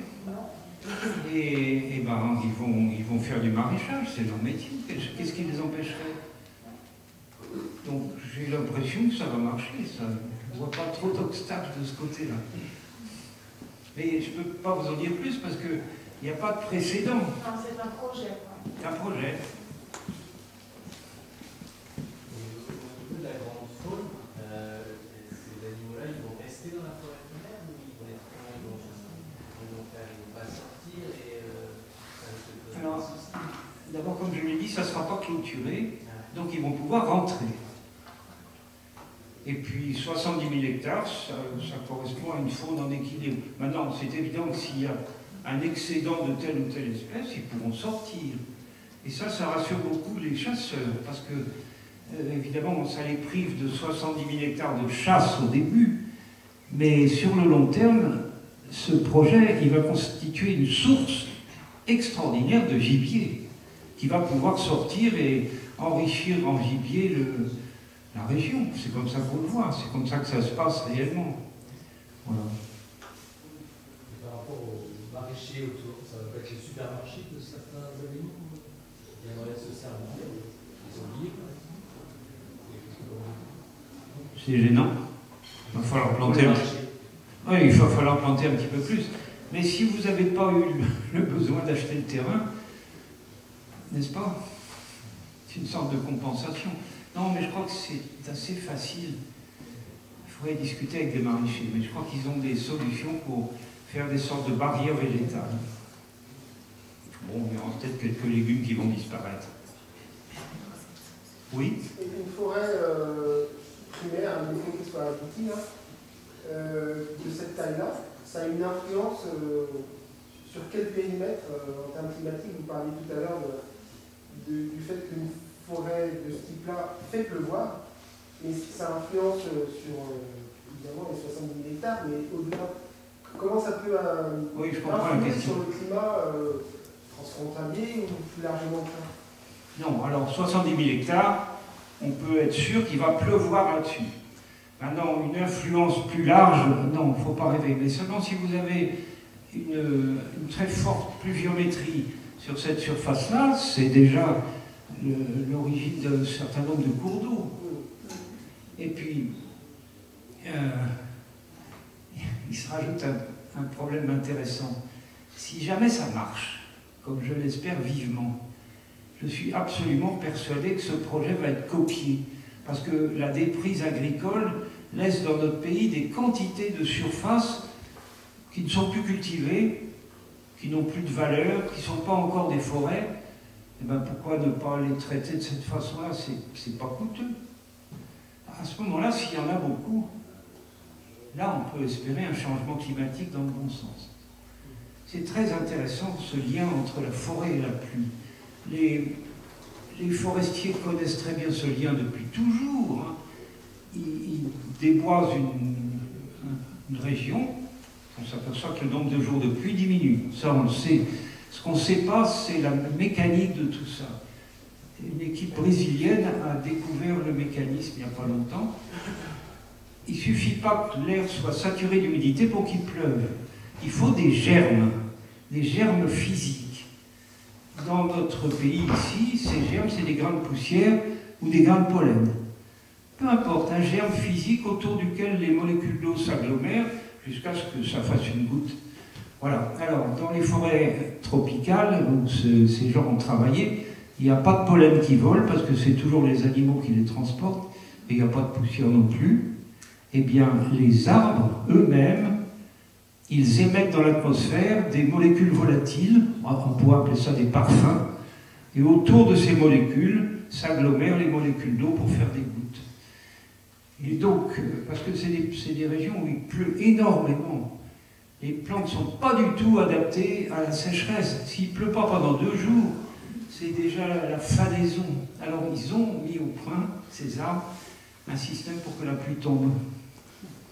Speaker 1: Et ben, ils vont faire du maraîchage, c'est leur métier. Qu'est-ce qui les empêcherait? Donc j'ai l'impression que ça va marcher. Ça. Je ne vois pas trop d'obstacles de ce côté-là. Mais je ne peux pas vous en dire plus parce qu'il n'y a pas de précédent.
Speaker 4: Non, c'est un projet.
Speaker 1: C'est un projet.
Speaker 6: La grande faune, ces animaux-là, ils vont rester dans la forêt primaire ou ils vont être ils vont pas sortir et ça risque de poser
Speaker 1: Alors,
Speaker 6: des soucis.
Speaker 1: d'abord, comme je l'ai dit, ça ne sera pas clôturé, donc ils vont pouvoir rentrer. Et puis 70 000 hectares, ça correspond à une faune en équilibre. Maintenant, c'est évident que s'il y a un excédent de telle ou telle espèce, ils pourront sortir. Et ça rassure beaucoup les chasseurs, parce que, évidemment, ça les prive de 70 000 hectares de chasse au début, mais sur le long terme, ce projet, il va constituer une source extraordinaire de gibier, qui va pouvoir sortir et enrichir en gibier la région. C'est comme ça qu'on le voit, c'est comme ça que ça se passe réellement. Voilà.
Speaker 6: Et par rapport aux maraîchers autour, ça va pas être les supermarchés de certains aliments qui aimeraient se servir, les olives, par exemple.
Speaker 1: C'est gênant. Il va falloir planter oui, il va falloir planter un petit peu plus. Mais si vous n'avez pas eu le besoin d'acheter le terrain, n'est-ce pas? C'est une sorte de compensation. Non, mais je crois que c'est assez facile. Il faudrait discuter avec des maraîchers, mais je crois qu'ils ont des solutions pour faire des sortes de barrières végétales. Bon, il y aura peut-être quelques légumes qui vont disparaître. Oui?
Speaker 7: Une forêt primaire, un défaut qui soit abouti, de cette taille-là, ça a une influence sur quel périmètre en termes climatiques? Vous parliez tout à l'heure du fait qu'une forêt de ce type-là fait pleuvoir, mais ça influence sur, évidemment, les 70 000 hectares, mais au-delà. Comment ça peut
Speaker 1: oui, je comprends la
Speaker 7: influer
Speaker 1: question.
Speaker 7: sur le climat transfrontalier ou plus largement que ça?
Speaker 1: Non, alors 70 000 hectares, on peut être sûr qu'il va pleuvoir là-dessus. Maintenant, une influence plus large, non, il ne faut pas rêver. Mais seulement si vous avez une très forte pluviométrie sur cette surface-là, c'est déjà l'origine d'un certain nombre de cours d'eau. Et puis, il se rajoute un problème intéressant. Si jamais ça marche, comme je l'espère vivement, je suis absolument persuadé que ce projet va être copié. Parce que la déprise agricole laisse dans notre pays des quantités de surfaces qui ne sont plus cultivées, qui n'ont plus de valeur, qui ne sont pas encore des forêts. Et bien pourquoi ne pas les traiter de cette façon-là? C'est pas coûteux. À ce moment-là, s'il y en a beaucoup, là on peut espérer un changement climatique dans le bon sens. C'est très intéressant ce lien entre la forêt et la pluie. Les forestiers connaissent très bien ce lien depuis toujours. Hein. Ils déboisent une région, on s'aperçoit que le nombre de jours de pluie diminue. Ça, on le sait. Ce qu'on ne sait pas, c'est la mécanique de tout ça. Une équipe brésilienne a découvert le mécanisme il n'y a pas longtemps. Il ne suffit pas que l'air soit saturé d'humidité pour qu'il pleuve. Il faut des germes physiques. Dans notre pays ici, ces germes, c'est des grains de poussière ou des grains de pollen. Peu importe, un germe physique autour duquel les molécules d'eau s'agglomèrent jusqu'à ce que ça fasse une goutte. Voilà. Alors, dans les forêts tropicales, où ces gens ont travaillé, il n'y a pas de pollen qui vole, parce que c'est toujours les animaux qui les transportent, et il n'y a pas de poussière non plus. Eh bien, les arbres, eux-mêmes, ils émettent dans l'atmosphère des molécules volatiles, on pourrait appeler ça des parfums, et autour de ces molécules s'agglomèrent les molécules d'eau pour faire des gouttes. Et donc, parce que c'est des régions où il pleut énormément, les plantes ne sont pas du tout adaptées à la sécheresse. S'il ne pleut pas pendant 2 jours, c'est déjà la fadaison. Alors ils ont mis au point, ces arbres, un système pour que la pluie tombe.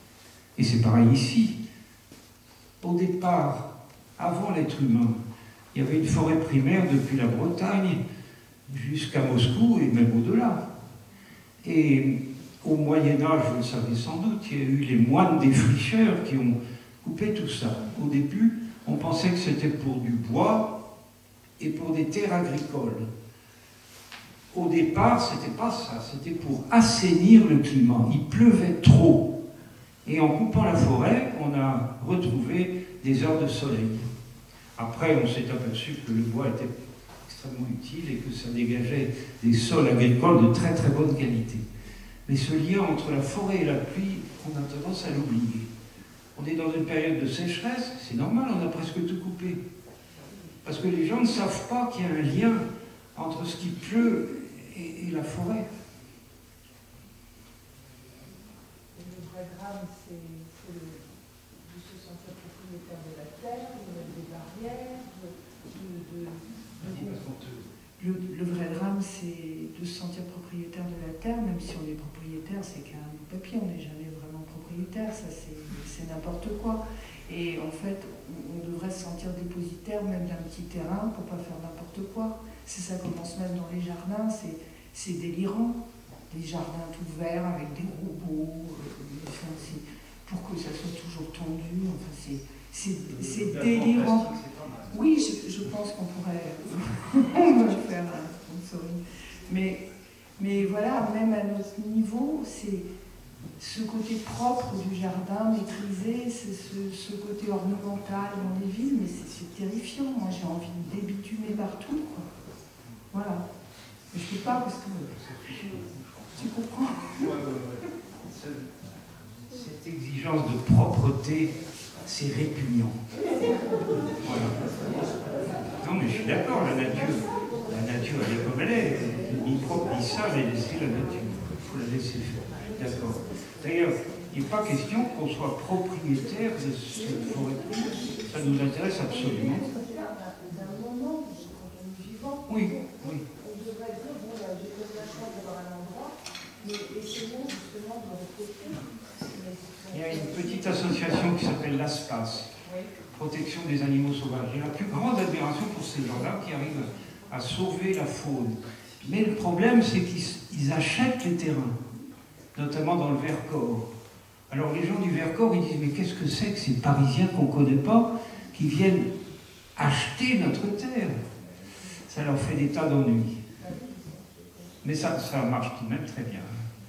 Speaker 1: Et c'est pareil ici. Au départ, avant l'être humain, Il y avait une forêt primaire depuis la Bretagne jusqu'à Moscou et même au-delà. Et au Moyen-Âge, vous le savez sans doute, il y a eu les moines défricheurs qui ont coupé tout ça. Au début, on pensait que c'était pour du bois et pour des terres agricoles. Au départ, c'était pas ça, c'était pour assainir le climat. Il pleuvait trop. Et en coupant la forêt, on a retrouvé des heures de soleil. Après, on s'est aperçu que le bois était extrêmement utile et que ça dégageait des sols agricoles de très très bonne qualité. Mais ce lien entre la forêt et la pluie, on a tendance à l'oublier. On est dans une période de sécheresse, c'est normal, on a presque tout coupé. Parce que les gens ne savent pas qu'il y a un lien entre ce qui pleut et la forêt.
Speaker 8: Le vrai drame, c'est de se sentir propriétaire de la terre, de mettre des barrières,
Speaker 2: Le vrai drame, c'est de se sentir propriétaire de la terre, même si on est propriétaire, c'est qu'un bout de papier, on n'est jamais vraiment propriétaire, ça c'est n'importe quoi. Et en fait, on devrait se sentir dépositaire même d'un petit terrain pour pas faire n'importe quoi. Ça commence même dans les jardins, c'est délirant. Des jardins tout verts avec des robots, pour que ça soit toujours tendu, enfin c'est délirant. Oui, je pense qu'on pourrait faire un sponsoring. Mais voilà, même à notre niveau, c'est ce côté propre du jardin, maîtrisé, c'est ce côté ornemental dans les villes, mais c'est terrifiant. Moi, j'ai envie de débitumer partout, quoi. Voilà. Mais je ne peux pas parce que... Tu comprends?
Speaker 1: Cette exigence de propreté, c'est répugnant. Voilà. Non, mais je suis d'accord, la nature, elle est comme elle est. Ni propre, ni sale, elle laisser la nature. Il faut la laisser faire. D'accord. D'ailleurs, il n'est pas question qu'on soit propriétaire de cette forêt. Ça nous intéresse absolument. Oui, oui.
Speaker 8: On devrait dire, bon, j'ai posé la chance d'avoir un endroit, mais essayons justement de recruter.
Speaker 1: Il y a une petite association qui s'appelle l'ASPAS, Protection des animaux sauvages. J'ai la plus grande admiration pour ces gens-là qui arrivent à sauver la faune. Mais le problème, c'est qu'ils achètent les terrains, notamment dans le Vercors. Alors les gens du Vercors, ils disent, mais qu'est-ce que c'est que ces Parisiens qu'on ne connaît pas, qui viennent acheter notre terre? Ça leur fait des tas d'ennuis. Mais ça marche tout de même très bien.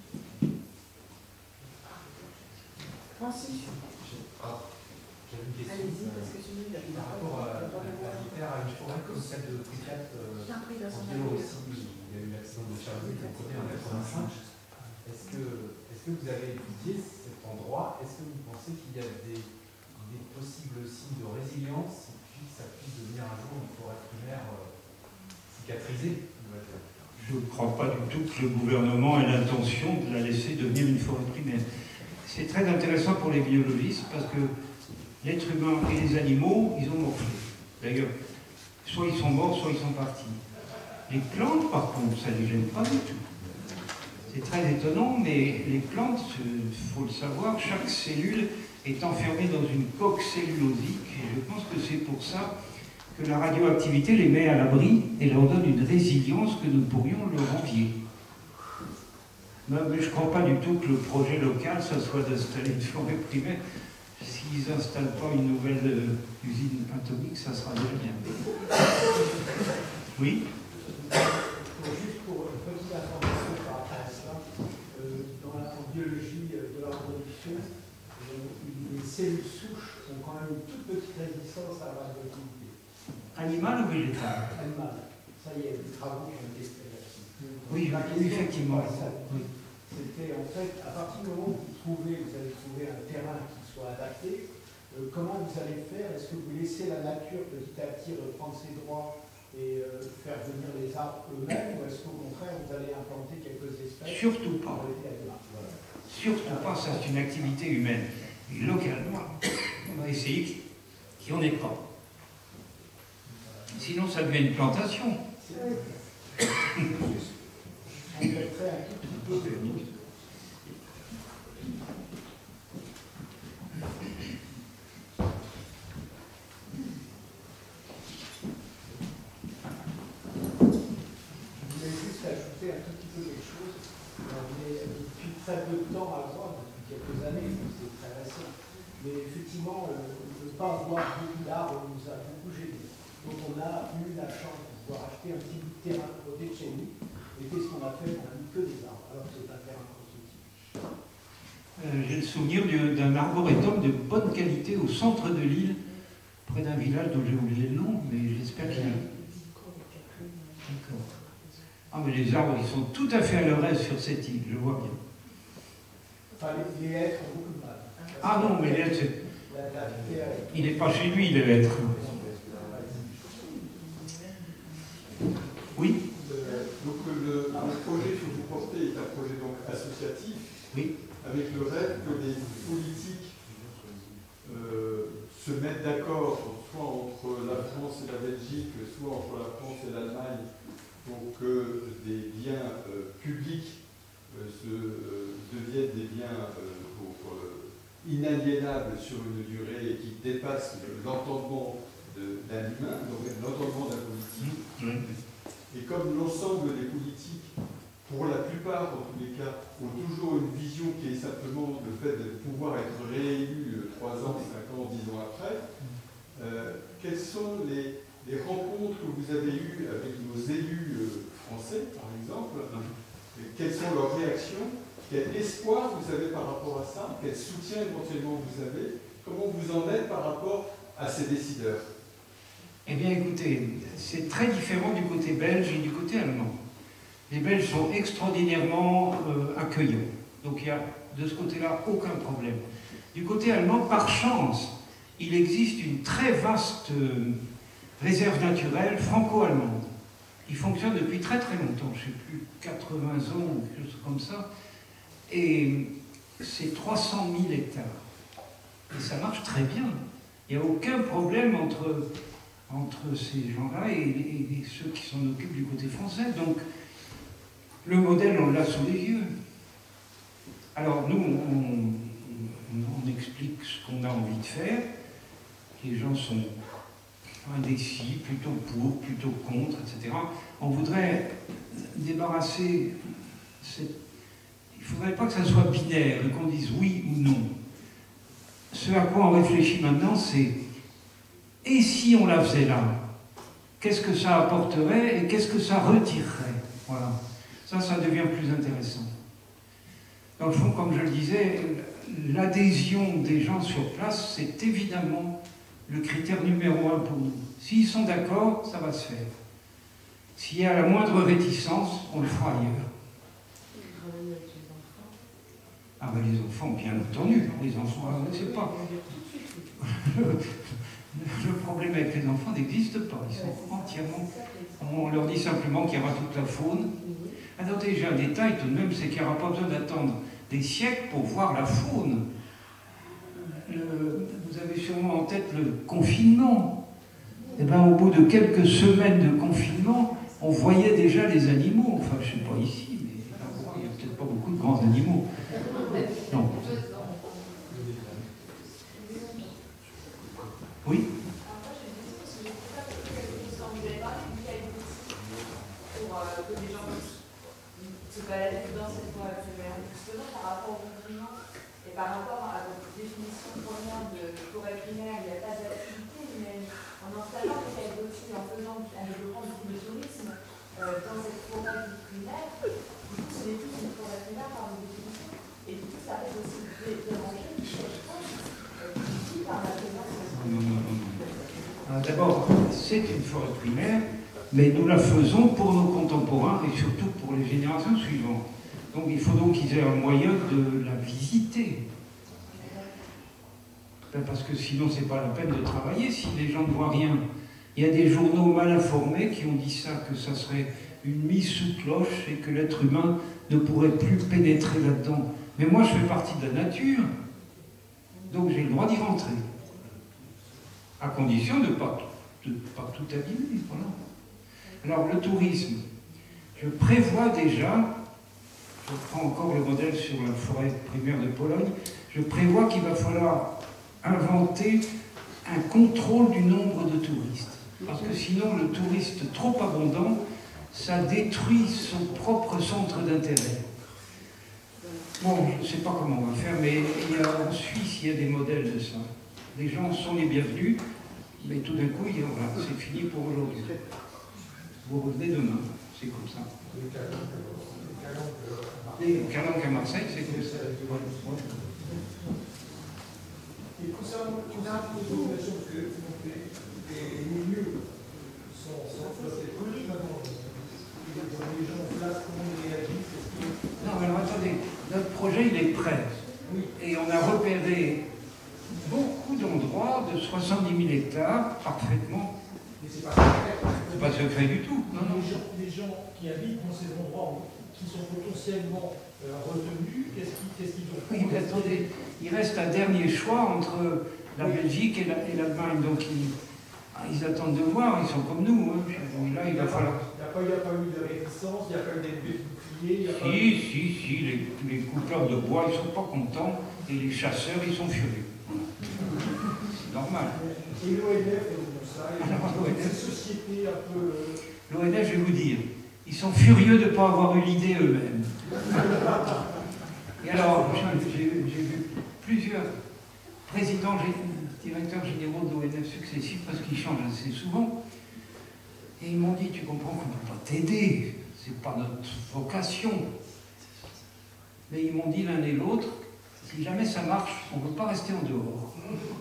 Speaker 8: Francis.
Speaker 6: J'avais une question par rapport à une forêt comme celle de Pripyat en Biélorussie, où il y a eu l'accident de Tchernobyl en 1985. Est-ce que vous avez étudié cet endroit? Est-ce que vous pensez qu'il y a des possibles signes de résilience et puis que ça puisse devenir un jour une forêt primaire cicatrisée?
Speaker 1: Je ne crois pas du tout que le gouvernement ait l'intention de la laisser devenir une forêt primaire. C'est très intéressant pour les biologistes parce que l'être humain et les animaux, ils ont morflé. D'ailleurs, soit ils sont morts, soit ils sont partis. Les plantes, par contre, ça ne les gêne pas du tout. C'est très étonnant, mais les plantes, il faut le savoir, chaque cellule est enfermée dans une coque cellulosique. Et je pense que c'est pour ça que la radioactivité les met à l'abri et leur donne une résilience que nous pourrions leur envier. Non, mais je ne crois pas du tout que le projet local, ça soit d'installer une forêt primaire. S'ils n'installent pas une nouvelle usine atomique, ça sera déjà bien. Oui?
Speaker 9: Juste pour une petite information par rapport à cela, en biologie de la reproduction, les cellules souches ont quand même une toute petite résistance à la radioactivité.
Speaker 1: Animal ou végétal?
Speaker 9: Animal. Ça y est, les travaux qui ont été faits là-dessus.
Speaker 1: Oui, effectivement. Oui.
Speaker 9: C'était en fait, à partir du moment où vous allez trouver un terrain qui soit adapté, comment vous allez faire? Est-ce que vous laissez la nature petit à petit reprendre ses droits et faire venir les arbres eux-mêmes, ou est-ce qu'au contraire vous allez implanter quelques espèces?
Speaker 1: Surtout pas. Surtout pas, ça c'est une activité humaine. Et localement, on va essayer qu'il n'y en ait pas. Sinon ça devient une plantation.
Speaker 9: On mettrait un tout petit peu de nous. peu les choses. Mais depuis très peu de temps à voir, depuis quelques années, c'est très récent. Mais effectivement, ne pas avoir beaucoup d'arbres nous a beaucoup gênés. Donc on a eu la chance de pouvoir acheter un petit bout de terrain à côté de chez nous. Et qu'est-ce qu'on a fait? On a mis que des arbres, alors que c'est un terrain constructif.
Speaker 1: J'ai le souvenir d'un arboretum de bonne qualité au centre de l'île, près d'un village dont j'ai oublié le nom, mais j'espère qu'il y a. D'accord. Ah, mais les arbres, ils sont tout à fait à leur aise sur cette île, je vois bien.
Speaker 9: Enfin, les hêtres ont beaucoup de mal.
Speaker 1: Ah non, mais les hêtres, il n'est pas chez lui, les hêtres. Oui.
Speaker 10: Donc le projet que vous portez est un projet donc associatif,
Speaker 1: oui,
Speaker 10: avec le rêve que les politiques se mettent d'accord, soit entre la France et la Belgique, soit entre la France et l'Allemagne, pour que des biens publics deviennent des biens inaliénables sur une durée qui dépasse l'entendement d'un humain, donc l'entendement d'un politique. Et comme l'ensemble des politiques, pour la plupart, en tous les cas, ont toujours une vision qui est simplement le fait de pouvoir être réélu 3 ans, 5 ans, 10 ans après, quelles sont les rencontres que vous avez eues avec nos élus français, par exemple? Quelles sont leurs réactions? Quel espoir vous avez par rapport à ça? Quel soutien éventuellement vous avez? Comment vous en êtes par rapport à ces décideurs?
Speaker 1: Eh bien, écoutez, c'est très différent du côté belge et du côté allemand. Les Belges sont extraordinairement accueillants. Donc, il n'y a de ce côté-là aucun problème. Du côté allemand, par chance, il existe une très vaste réserve naturelle franco-allemande. Il fonctionne depuis très très longtemps, je ne sais plus, 80 ans ou quelque chose comme ça. Et c'est 300 000 hectares. Et ça marche très bien. Il n'y a aucun problème entre ces gens-là et ceux qui s'en occupent du côté français. Donc, le modèle, on l'a sous les yeux. Alors, nous, on explique ce qu'on a envie de faire. Les gens sont indécis, plutôt pour, plutôt contre, etc. On voudrait débarrasser cette... Il ne faudrait pas que ça soit binaire, qu'on dise oui ou non. Ce à quoi on réfléchit maintenant, c'est et si on la faisait là, qu'est-ce que ça apporterait et qu'est-ce que ça retirerait? Voilà. Ça devient plus intéressant. Dans le fond, comme je le disais, l'adhésion des gens sur place, c'est évidemment le critère numéro 1 pour nous. S'ils sont d'accord, ça va se faire. S'il y a la moindre réticence, on le fera ailleurs. Ah ben les enfants, bien entendu, les enfants, c'est pas... Le problème avec les enfants n'existe pas, ils sont entièrement... On leur dit simplement qu'il y aura toute la faune. Attendez, j'ai un détail tout de même, c'est qu'il n'y aura pas besoin d'attendre des siècles pour voir la faune. Vous avez sûrement en tête le confinement. Eh bien, au bout de quelques semaines de confinement, on voyait déjà les animaux. Enfin, je ne sais pas ici, mais il n'y a peut-être pas beaucoup de grands animaux. Non. Oui.
Speaker 11: Que les gens se baladent dans cette voie éphémère, justement par rapport au confinement et par rapport à votre définition première de forêt primaire, il n'y a pas d'activité, mais en installant des aussi, en développant beaucoup de tourisme dans cette forêt primaire, du coup, ce n'est plus une forêt primaire par définition, et du coup, ça risque aussi de déranger, je pense, par la présence de...
Speaker 1: Non. D'abord, c'est une forêt primaire, mais nous la faisons pour nos contemporains et surtout pour les générations suivantes. Donc il faut donc qu'ils aient un moyen de la visiter. Parce que sinon, c'est pas la peine de travailler si les gens ne voient rien. Il y a des journaux mal informés qui ont dit ça, que ça serait une mise sous cloche et que l'être humain ne pourrait plus pénétrer là-dedans. Mais moi, je fais partie de la nature, donc j'ai le droit d'y rentrer. À condition de ne pas tout abîmer. Voilà. Alors, le tourisme, je prévois déjà, je prends encore le modèle sur la forêt primaire de Pologne, je prévois qu'il va falloir inventer un contrôle du nombre de touristes. Parce que sinon, le touriste trop abondant ça détruit son propre centre d'intérêt. Bon, je ne sais pas comment on va faire, mais en Suisse, il y a des modèles de ça. Les gens sont les bienvenus, mais tout d'un coup, voilà, c'est fini pour aujourd'hui. Vous revenez demain, c'est comme ça. Les calanques à Marseille, c'est comme ça.
Speaker 9: Et concernant les populations, parce que les milieux sont flottes maintenant. Les gens en place, comment ils réagissent?
Speaker 1: Non, mais alors attendez, notre projet, il est prêt. Et on a repéré beaucoup d'endroits de 70 000 hectares parfaitement.
Speaker 9: Mais c'est pas secret.
Speaker 1: C'est pas secret du tout. Non, non.
Speaker 9: Les gens qui habitent dans ces endroits qui sont potentiellement retenus, qu'est-ce qu'ils ont?
Speaker 1: Oui, mais attendez, il reste un dernier choix entre la Belgique et l'Allemagne. Donc ils attendent de voir, ils sont comme nous. Hein. Donc là, il va falloir.
Speaker 9: Il n'y a pas eu de réticence, il n'y a pas eu des boucliers.
Speaker 1: Si, les coupeurs de bois, ils ne sont pas contents, et les chasseurs, ils sont furieux. C'est normal.
Speaker 9: Et l'ONF, ça, ces sociétés un peu.
Speaker 1: L'ONF, je vais vous dire, ils sont furieux de ne pas avoir eu l'idée eux-mêmes. Et alors, j'ai vu plusieurs présidents, directeurs généraux de l'ONF successifs, parce qu'ils changent assez souvent, et ils m'ont dit, tu comprends qu'on ne peut pas t'aider, c'est pas notre vocation. Mais ils m'ont dit l'un et l'autre, si jamais ça marche, on ne peut pas rester en dehors.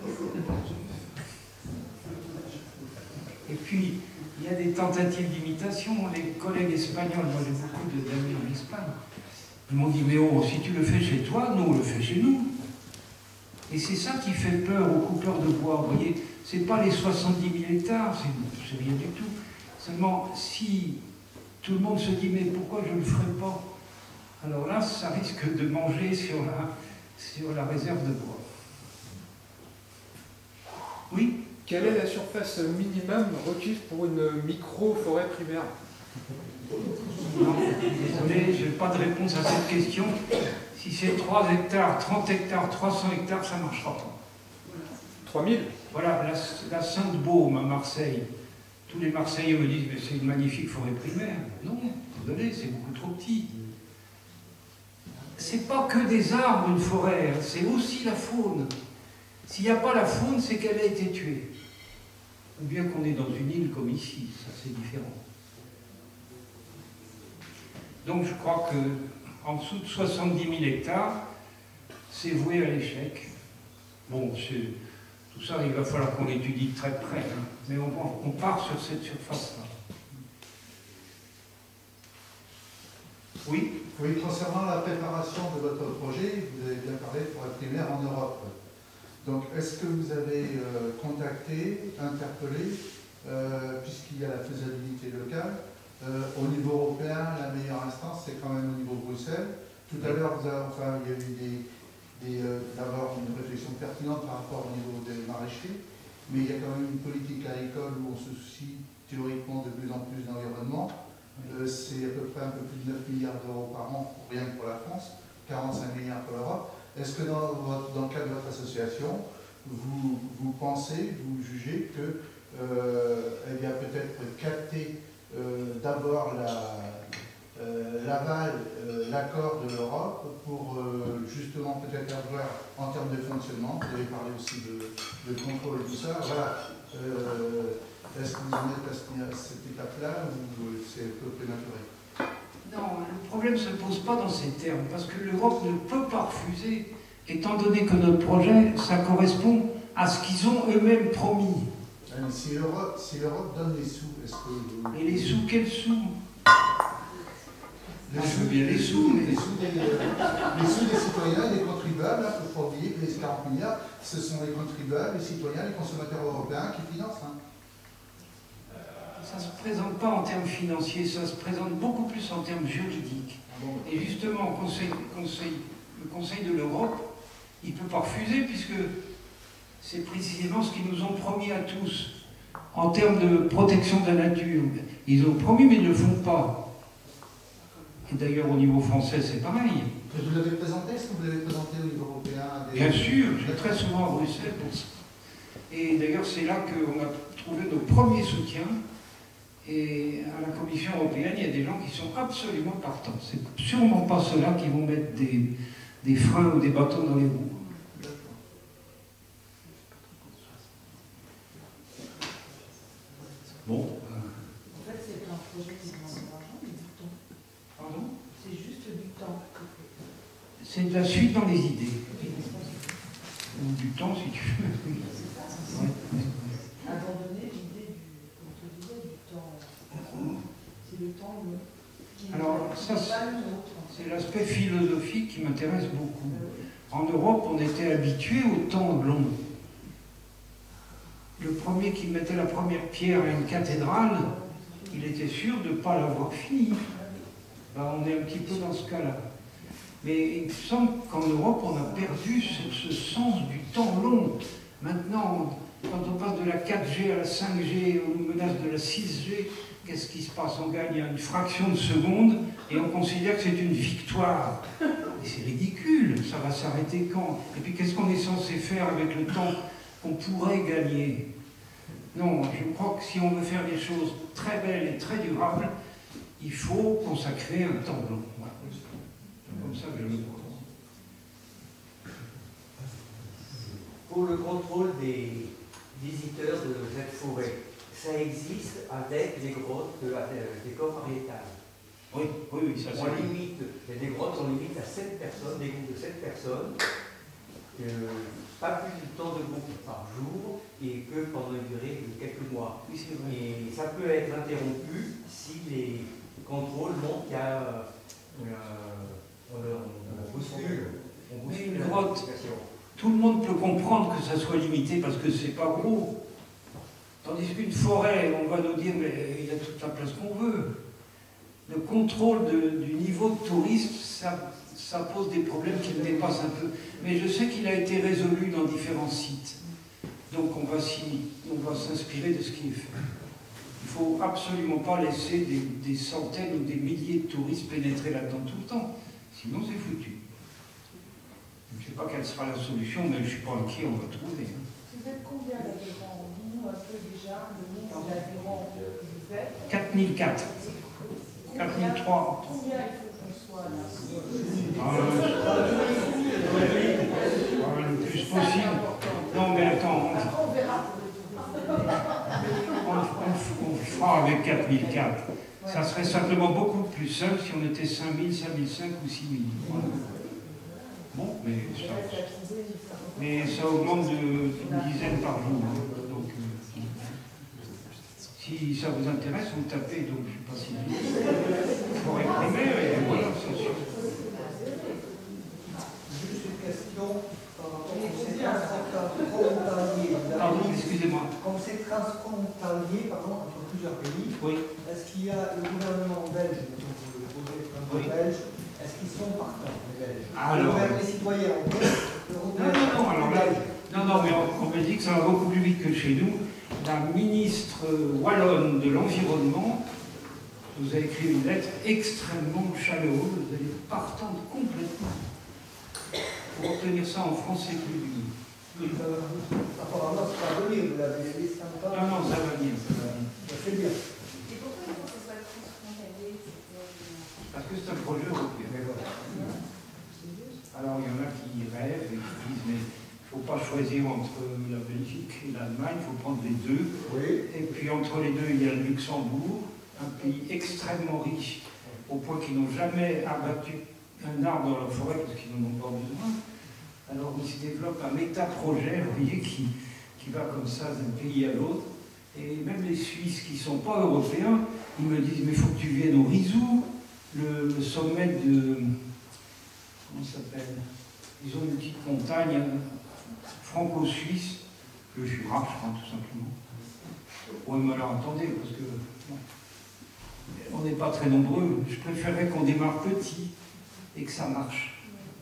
Speaker 1: Et puis, il y a des tentatives d'imitation. Les collègues espagnols, moi j'ai beaucoup d'amis en Espagne, ils m'ont dit, mais oh, si tu le fais chez toi, nous on le fait chez nous. Et c'est ça qui fait peur aux coupeurs de bois, vous voyez. C'est pas les 70 000 hectares, c'est rien du tout. Seulement, si tout le monde se dit, mais pourquoi je ne le ferai pas? Alors là, ça risque de manger sur la réserve de bois. Oui?
Speaker 12: Quelle est la surface minimum requise pour une micro-forêt primaire?
Speaker 1: Non, désolé, je n'ai pas de réponse à cette question. Si c'est 3 hectares, 30 hectares, 300 hectares, ça ne marchera pas.
Speaker 12: 3000?
Speaker 1: Voilà, la Sainte-Baume à Marseille. Tous les Marseillais me disent, mais c'est une magnifique forêt primaire. Non, désolé, c'est beaucoup trop petit. C'est pas que des arbres, une forêt, c'est aussi la faune. S'il n'y a pas la faune, c'est qu'elle a été tuée. Ou bien qu'on est dans une île comme ici, ça c'est différent. Donc je crois qu'en dessous de 70 000 hectares, c'est voué à l'échec. Bon, tout ça, il va falloir qu'on l'étudie de très près, hein. Mais on part sur cette surface-là. Oui?
Speaker 13: Oui, concernant la préparation de votre projet, vous avez bien parlé pour être primaire en Europe. Donc, est-ce que vous avez contacté, interpellé, puisqu'il y a la faisabilité locale, au niveau européen, la meilleure instance, c'est quand même au niveau de Bruxelles. Tout à l'heure, il y a eu d'abord une réflexion pertinente par rapport au niveau des maraîchers, mais il y a quand même une politique agricole où on se soucie théoriquement de plus en plus d'environnement. C'est à peu près un peu plus de 9 milliards d'euros par an, rien que pour la France, 45 milliards pour l'Europe. Est-ce que dans le cadre de votre association, vous pensez, vous jugez que il y a peut-être capté d'abord l'aval, l'accord de l'Europe pour justement peut-être avoir, en termes de fonctionnement, vous avez parlé aussi de contrôle et tout ça, voilà. Est-ce que vous en êtes à cette étape-là ou c'est un peu prématuré?
Speaker 1: Non, le problème ne se pose pas dans ces termes, parce que l'Europe ne peut pas refuser, étant donné que notre projet, ça correspond à ce qu'ils ont eux-mêmes promis.
Speaker 13: Si l'Europe donne les sous, est-ce que vous...
Speaker 1: Et les sous, quels sous?
Speaker 13: Les sous des citoyens et des contribuables, il ne faut pas oublier que les 40 milliards, ce sont les contribuables, les citoyens, les consommateurs européens qui financent. Hein.
Speaker 1: Ça ne se présente pas en termes financiers, ça se présente beaucoup plus en termes juridiques. Et justement, le Conseil de l'Europe, il ne peut pas refuser, puisque c'est précisément ce qu'ils nous ont promis à tous, en termes de protection de la nature. Ils ont promis, mais ils ne le font pas. Et d'ailleurs, au niveau français, c'est pareil.
Speaker 13: Vous l'avez présenté? Est-ce que vous l'avez présenté au niveau européen?
Speaker 1: Bien sûr, je vais très souvent à Bruxelles pour ça. Et d'ailleurs, c'est là qu'on a trouvé nos premiers soutiens. Et à la Commission européenne, il y a des gens qui sont absolument partants. C'est sûrement pas ceux-là qui vont mettre des freins ou des bâtons dans les roues. Bon.
Speaker 8: En fait, c'est un projet qui demande de l'argent et du temps.
Speaker 1: Pardon?
Speaker 8: C'est juste du temps.
Speaker 1: C'est de la suite dans les idées. Ou du temps, si tu veux. Ouais.
Speaker 8: Abandonner l'idée comme tu disais, du temps. C'est le temps qui
Speaker 1: Alors, ça,
Speaker 8: pas le nôtre.
Speaker 1: c'est l'aspect philosophique qui m'intéresse beaucoup. En Europe, on était habitué au temps long. Le premier qui mettait la première pierre à une cathédrale, il était sûr de ne pas l'avoir finie. Ben, on est un petit peu dans ce cas-là. Mais il me semble qu'en Europe, on a perdu ce sens du temps long. Maintenant, quand on passe de la 4G à la 5G, aux menaces de la 6G, qu'est-ce qui se passe? On gagne une fraction de seconde et on considère que c'est une victoire. Et c'est ridicule, ça va s'arrêter quand? Et puis qu'est-ce qu'on est censé faire avec le temps qu'on pourrait gagner? Non, je crois que si on veut faire des choses très belles et très durables, il faut consacrer un temps long. Voilà. C'est comme ça que je le vois.
Speaker 14: Pour le contrôle des visiteurs de cette forêt, ça existe avec les grottes des coffres ariétales.
Speaker 1: Oui, oui, ça
Speaker 14: on limite, il y a des grottes, on limite à 7 personnes, des groupes de 7 personnes, pas plus de temps de groupe par jour et que pendant une durée de quelques mois.
Speaker 1: Oui, c'est vrai.
Speaker 14: Et ça peut être interrompu si les contrôles montrent qu'il y a on bouscule.
Speaker 1: Mais une grotte, tout le monde peut comprendre que ça soit limité parce que c'est pas gros. Tandis qu'une forêt, on va nous dire, mais il y a toute la place qu'on veut. Le contrôle du niveau de tourisme, ça pose des problèmes qui me dépassent un peu. Mais je sais qu'il a été résolu dans différents sites. Donc on va s'inspirer de ce qui est fait. Il ne faut absolument pas laisser des centaines ou des milliers de touristes pénétrer là-dedans tout le temps. Sinon c'est foutu. Je ne sais pas quelle sera la solution, mais je ne suis pas inquiet, on va trouver.
Speaker 8: Vous êtes combien d'adhérents? Dis-nous un peu déjà le nombre d'adhérents que vous êtes.
Speaker 1: 4004. 4003.
Speaker 8: Combien il faut qu'on soit là?
Speaker 1: Le plus possible. Non, mais attends.
Speaker 8: On verra pour le
Speaker 1: on fera avec 4004. Ça serait simplement beaucoup plus simple si on était 5000, 5005 ou 6000. Voilà. Bon, mais ça augmente d'une dizaine par jour. Donc, si ça vous intéresse, vous tapez, donc je ne sais pas si il faut réprimer, et voilà, c'est sûr.
Speaker 15: Juste une question par rapport à ces transfrontaliers.
Speaker 1: Pardon, excusez-moi.
Speaker 15: Comme c'est transfrontalier, pardon, entre plusieurs pays,
Speaker 1: oui.
Speaker 15: Est-ce qu'il y a le gouvernement belge, donc le projet belge, est-ce qu'ils sont partants, les Belges?
Speaker 1: Alors,
Speaker 15: les citoyens
Speaker 1: non, mais on me dit que ça va beaucoup plus vite que chez nous. La ministre wallonne de l'Environnement nous a écrit une lettre extrêmement chaleureuse, elle est partante complètement. Pour obtenir ça en France, c'est plus dur.
Speaker 15: Apparemment, c'est pas venir, vous l'avez dit 5 ans.
Speaker 1: Non, ça va bien, ça va bien.
Speaker 15: C'est bien.
Speaker 11: Et pourquoi il faut que ce soit transfrontalier?
Speaker 1: Parce que c'est un projet européen. Alors il y en a qui rêvent et qui disent mais il ne faut pas choisir entre la Belgique et l'Allemagne, il faut prendre les deux.
Speaker 15: Oui.
Speaker 1: Et puis entre les deux, il y a le Luxembourg, un pays extrêmement riche, au point qu'ils n'ont jamais abattu un arbre dans leur forêt parce qu'ils n'en ont pas besoin. Alors il se développe un méta-projet, vous voyez, qui va comme ça d'un pays à l'autre. Et même les Suisses qui ne sont pas européens, ils me disent mais il faut que tu viennes au Rizou, le sommet de... Comment ça s'appelle? Ils ont une petite montagne franco-suisse, le Jura, je crois, tout simplement. Oui, mais alors attendez, parce que bon, on n'est pas très nombreux. Je préférerais qu'on démarre petit et que ça marche.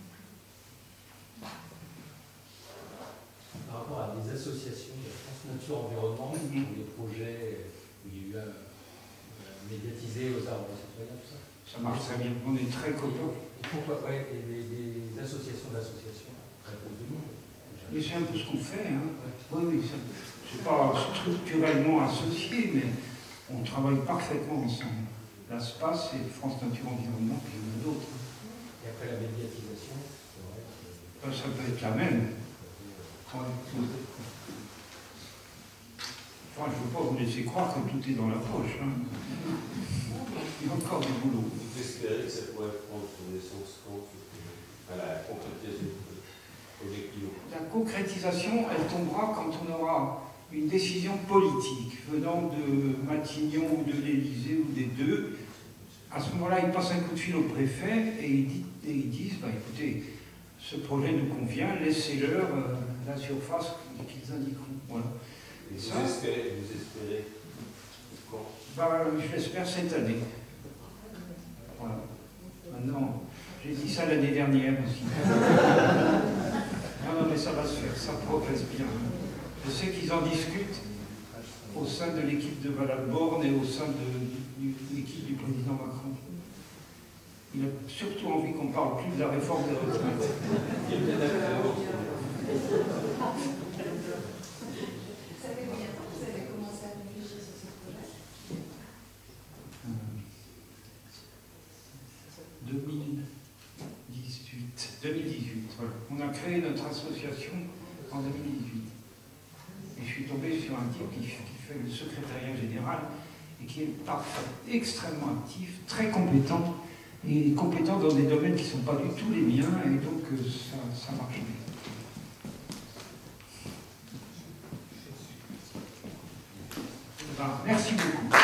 Speaker 6: Par rapport à des associations de France Nature Environnement, ou des projets où il y a eu médiatisé aux arbres citoyens, tout ça.
Speaker 1: Ça marche très bien, on est très copains.
Speaker 6: Pourquoi pas des associations d'associations, très peu de monde.
Speaker 1: Mais c'est un peu ce qu'on fait. Hein. Oui, c'est pas structurellement associé, mais on travaille parfaitement ensemble. L'ASPA, c'est France Nature Environnement, puis il y en a d'autres.
Speaker 6: Et après la médiatisation, c'est vrai que...
Speaker 1: Ça peut être la même. Enfin, je ne veux pas vous laisser croire que tout est dans la poche. Hein. Il y a encore du boulot.
Speaker 16: Vous espérez que ça pourrait prendre son essence quand à la concrétisation objective?
Speaker 1: La concrétisation, elle tombera quand on aura une décision politique venant de Matignon ou de l'Élysée ou des deux. À ce moment-là, ils passent un coup de fil au préfet et ils disent bah, écoutez, ce projet nous convient, laissez-leur la surface qu'ils indiqueront. Voilà.
Speaker 16: Et vous espérez quand?
Speaker 1: Bah, je l'espère cette année. Voilà. Maintenant, j'ai dit ça l'année dernière aussi. Non, mais ça va se faire, ça progresse bien. Je sais qu'ils en discutent au sein de l'équipe de Mme Borne et au sein de l'équipe du président Macron. Il a surtout envie qu'on ne parle plus de la réforme des retraites.
Speaker 11: Ça fait combien de temps que vous avez commencé à réfléchir sur ce projet?
Speaker 1: 2018. Voilà. On a créé notre association en 2018. Et je suis tombé sur un type qui fait le secrétariat général et qui est parfait, extrêmement actif, très compétent, et compétent dans des domaines qui ne sont pas du tout les miens, et donc ça marche bien. Ben, merci beaucoup.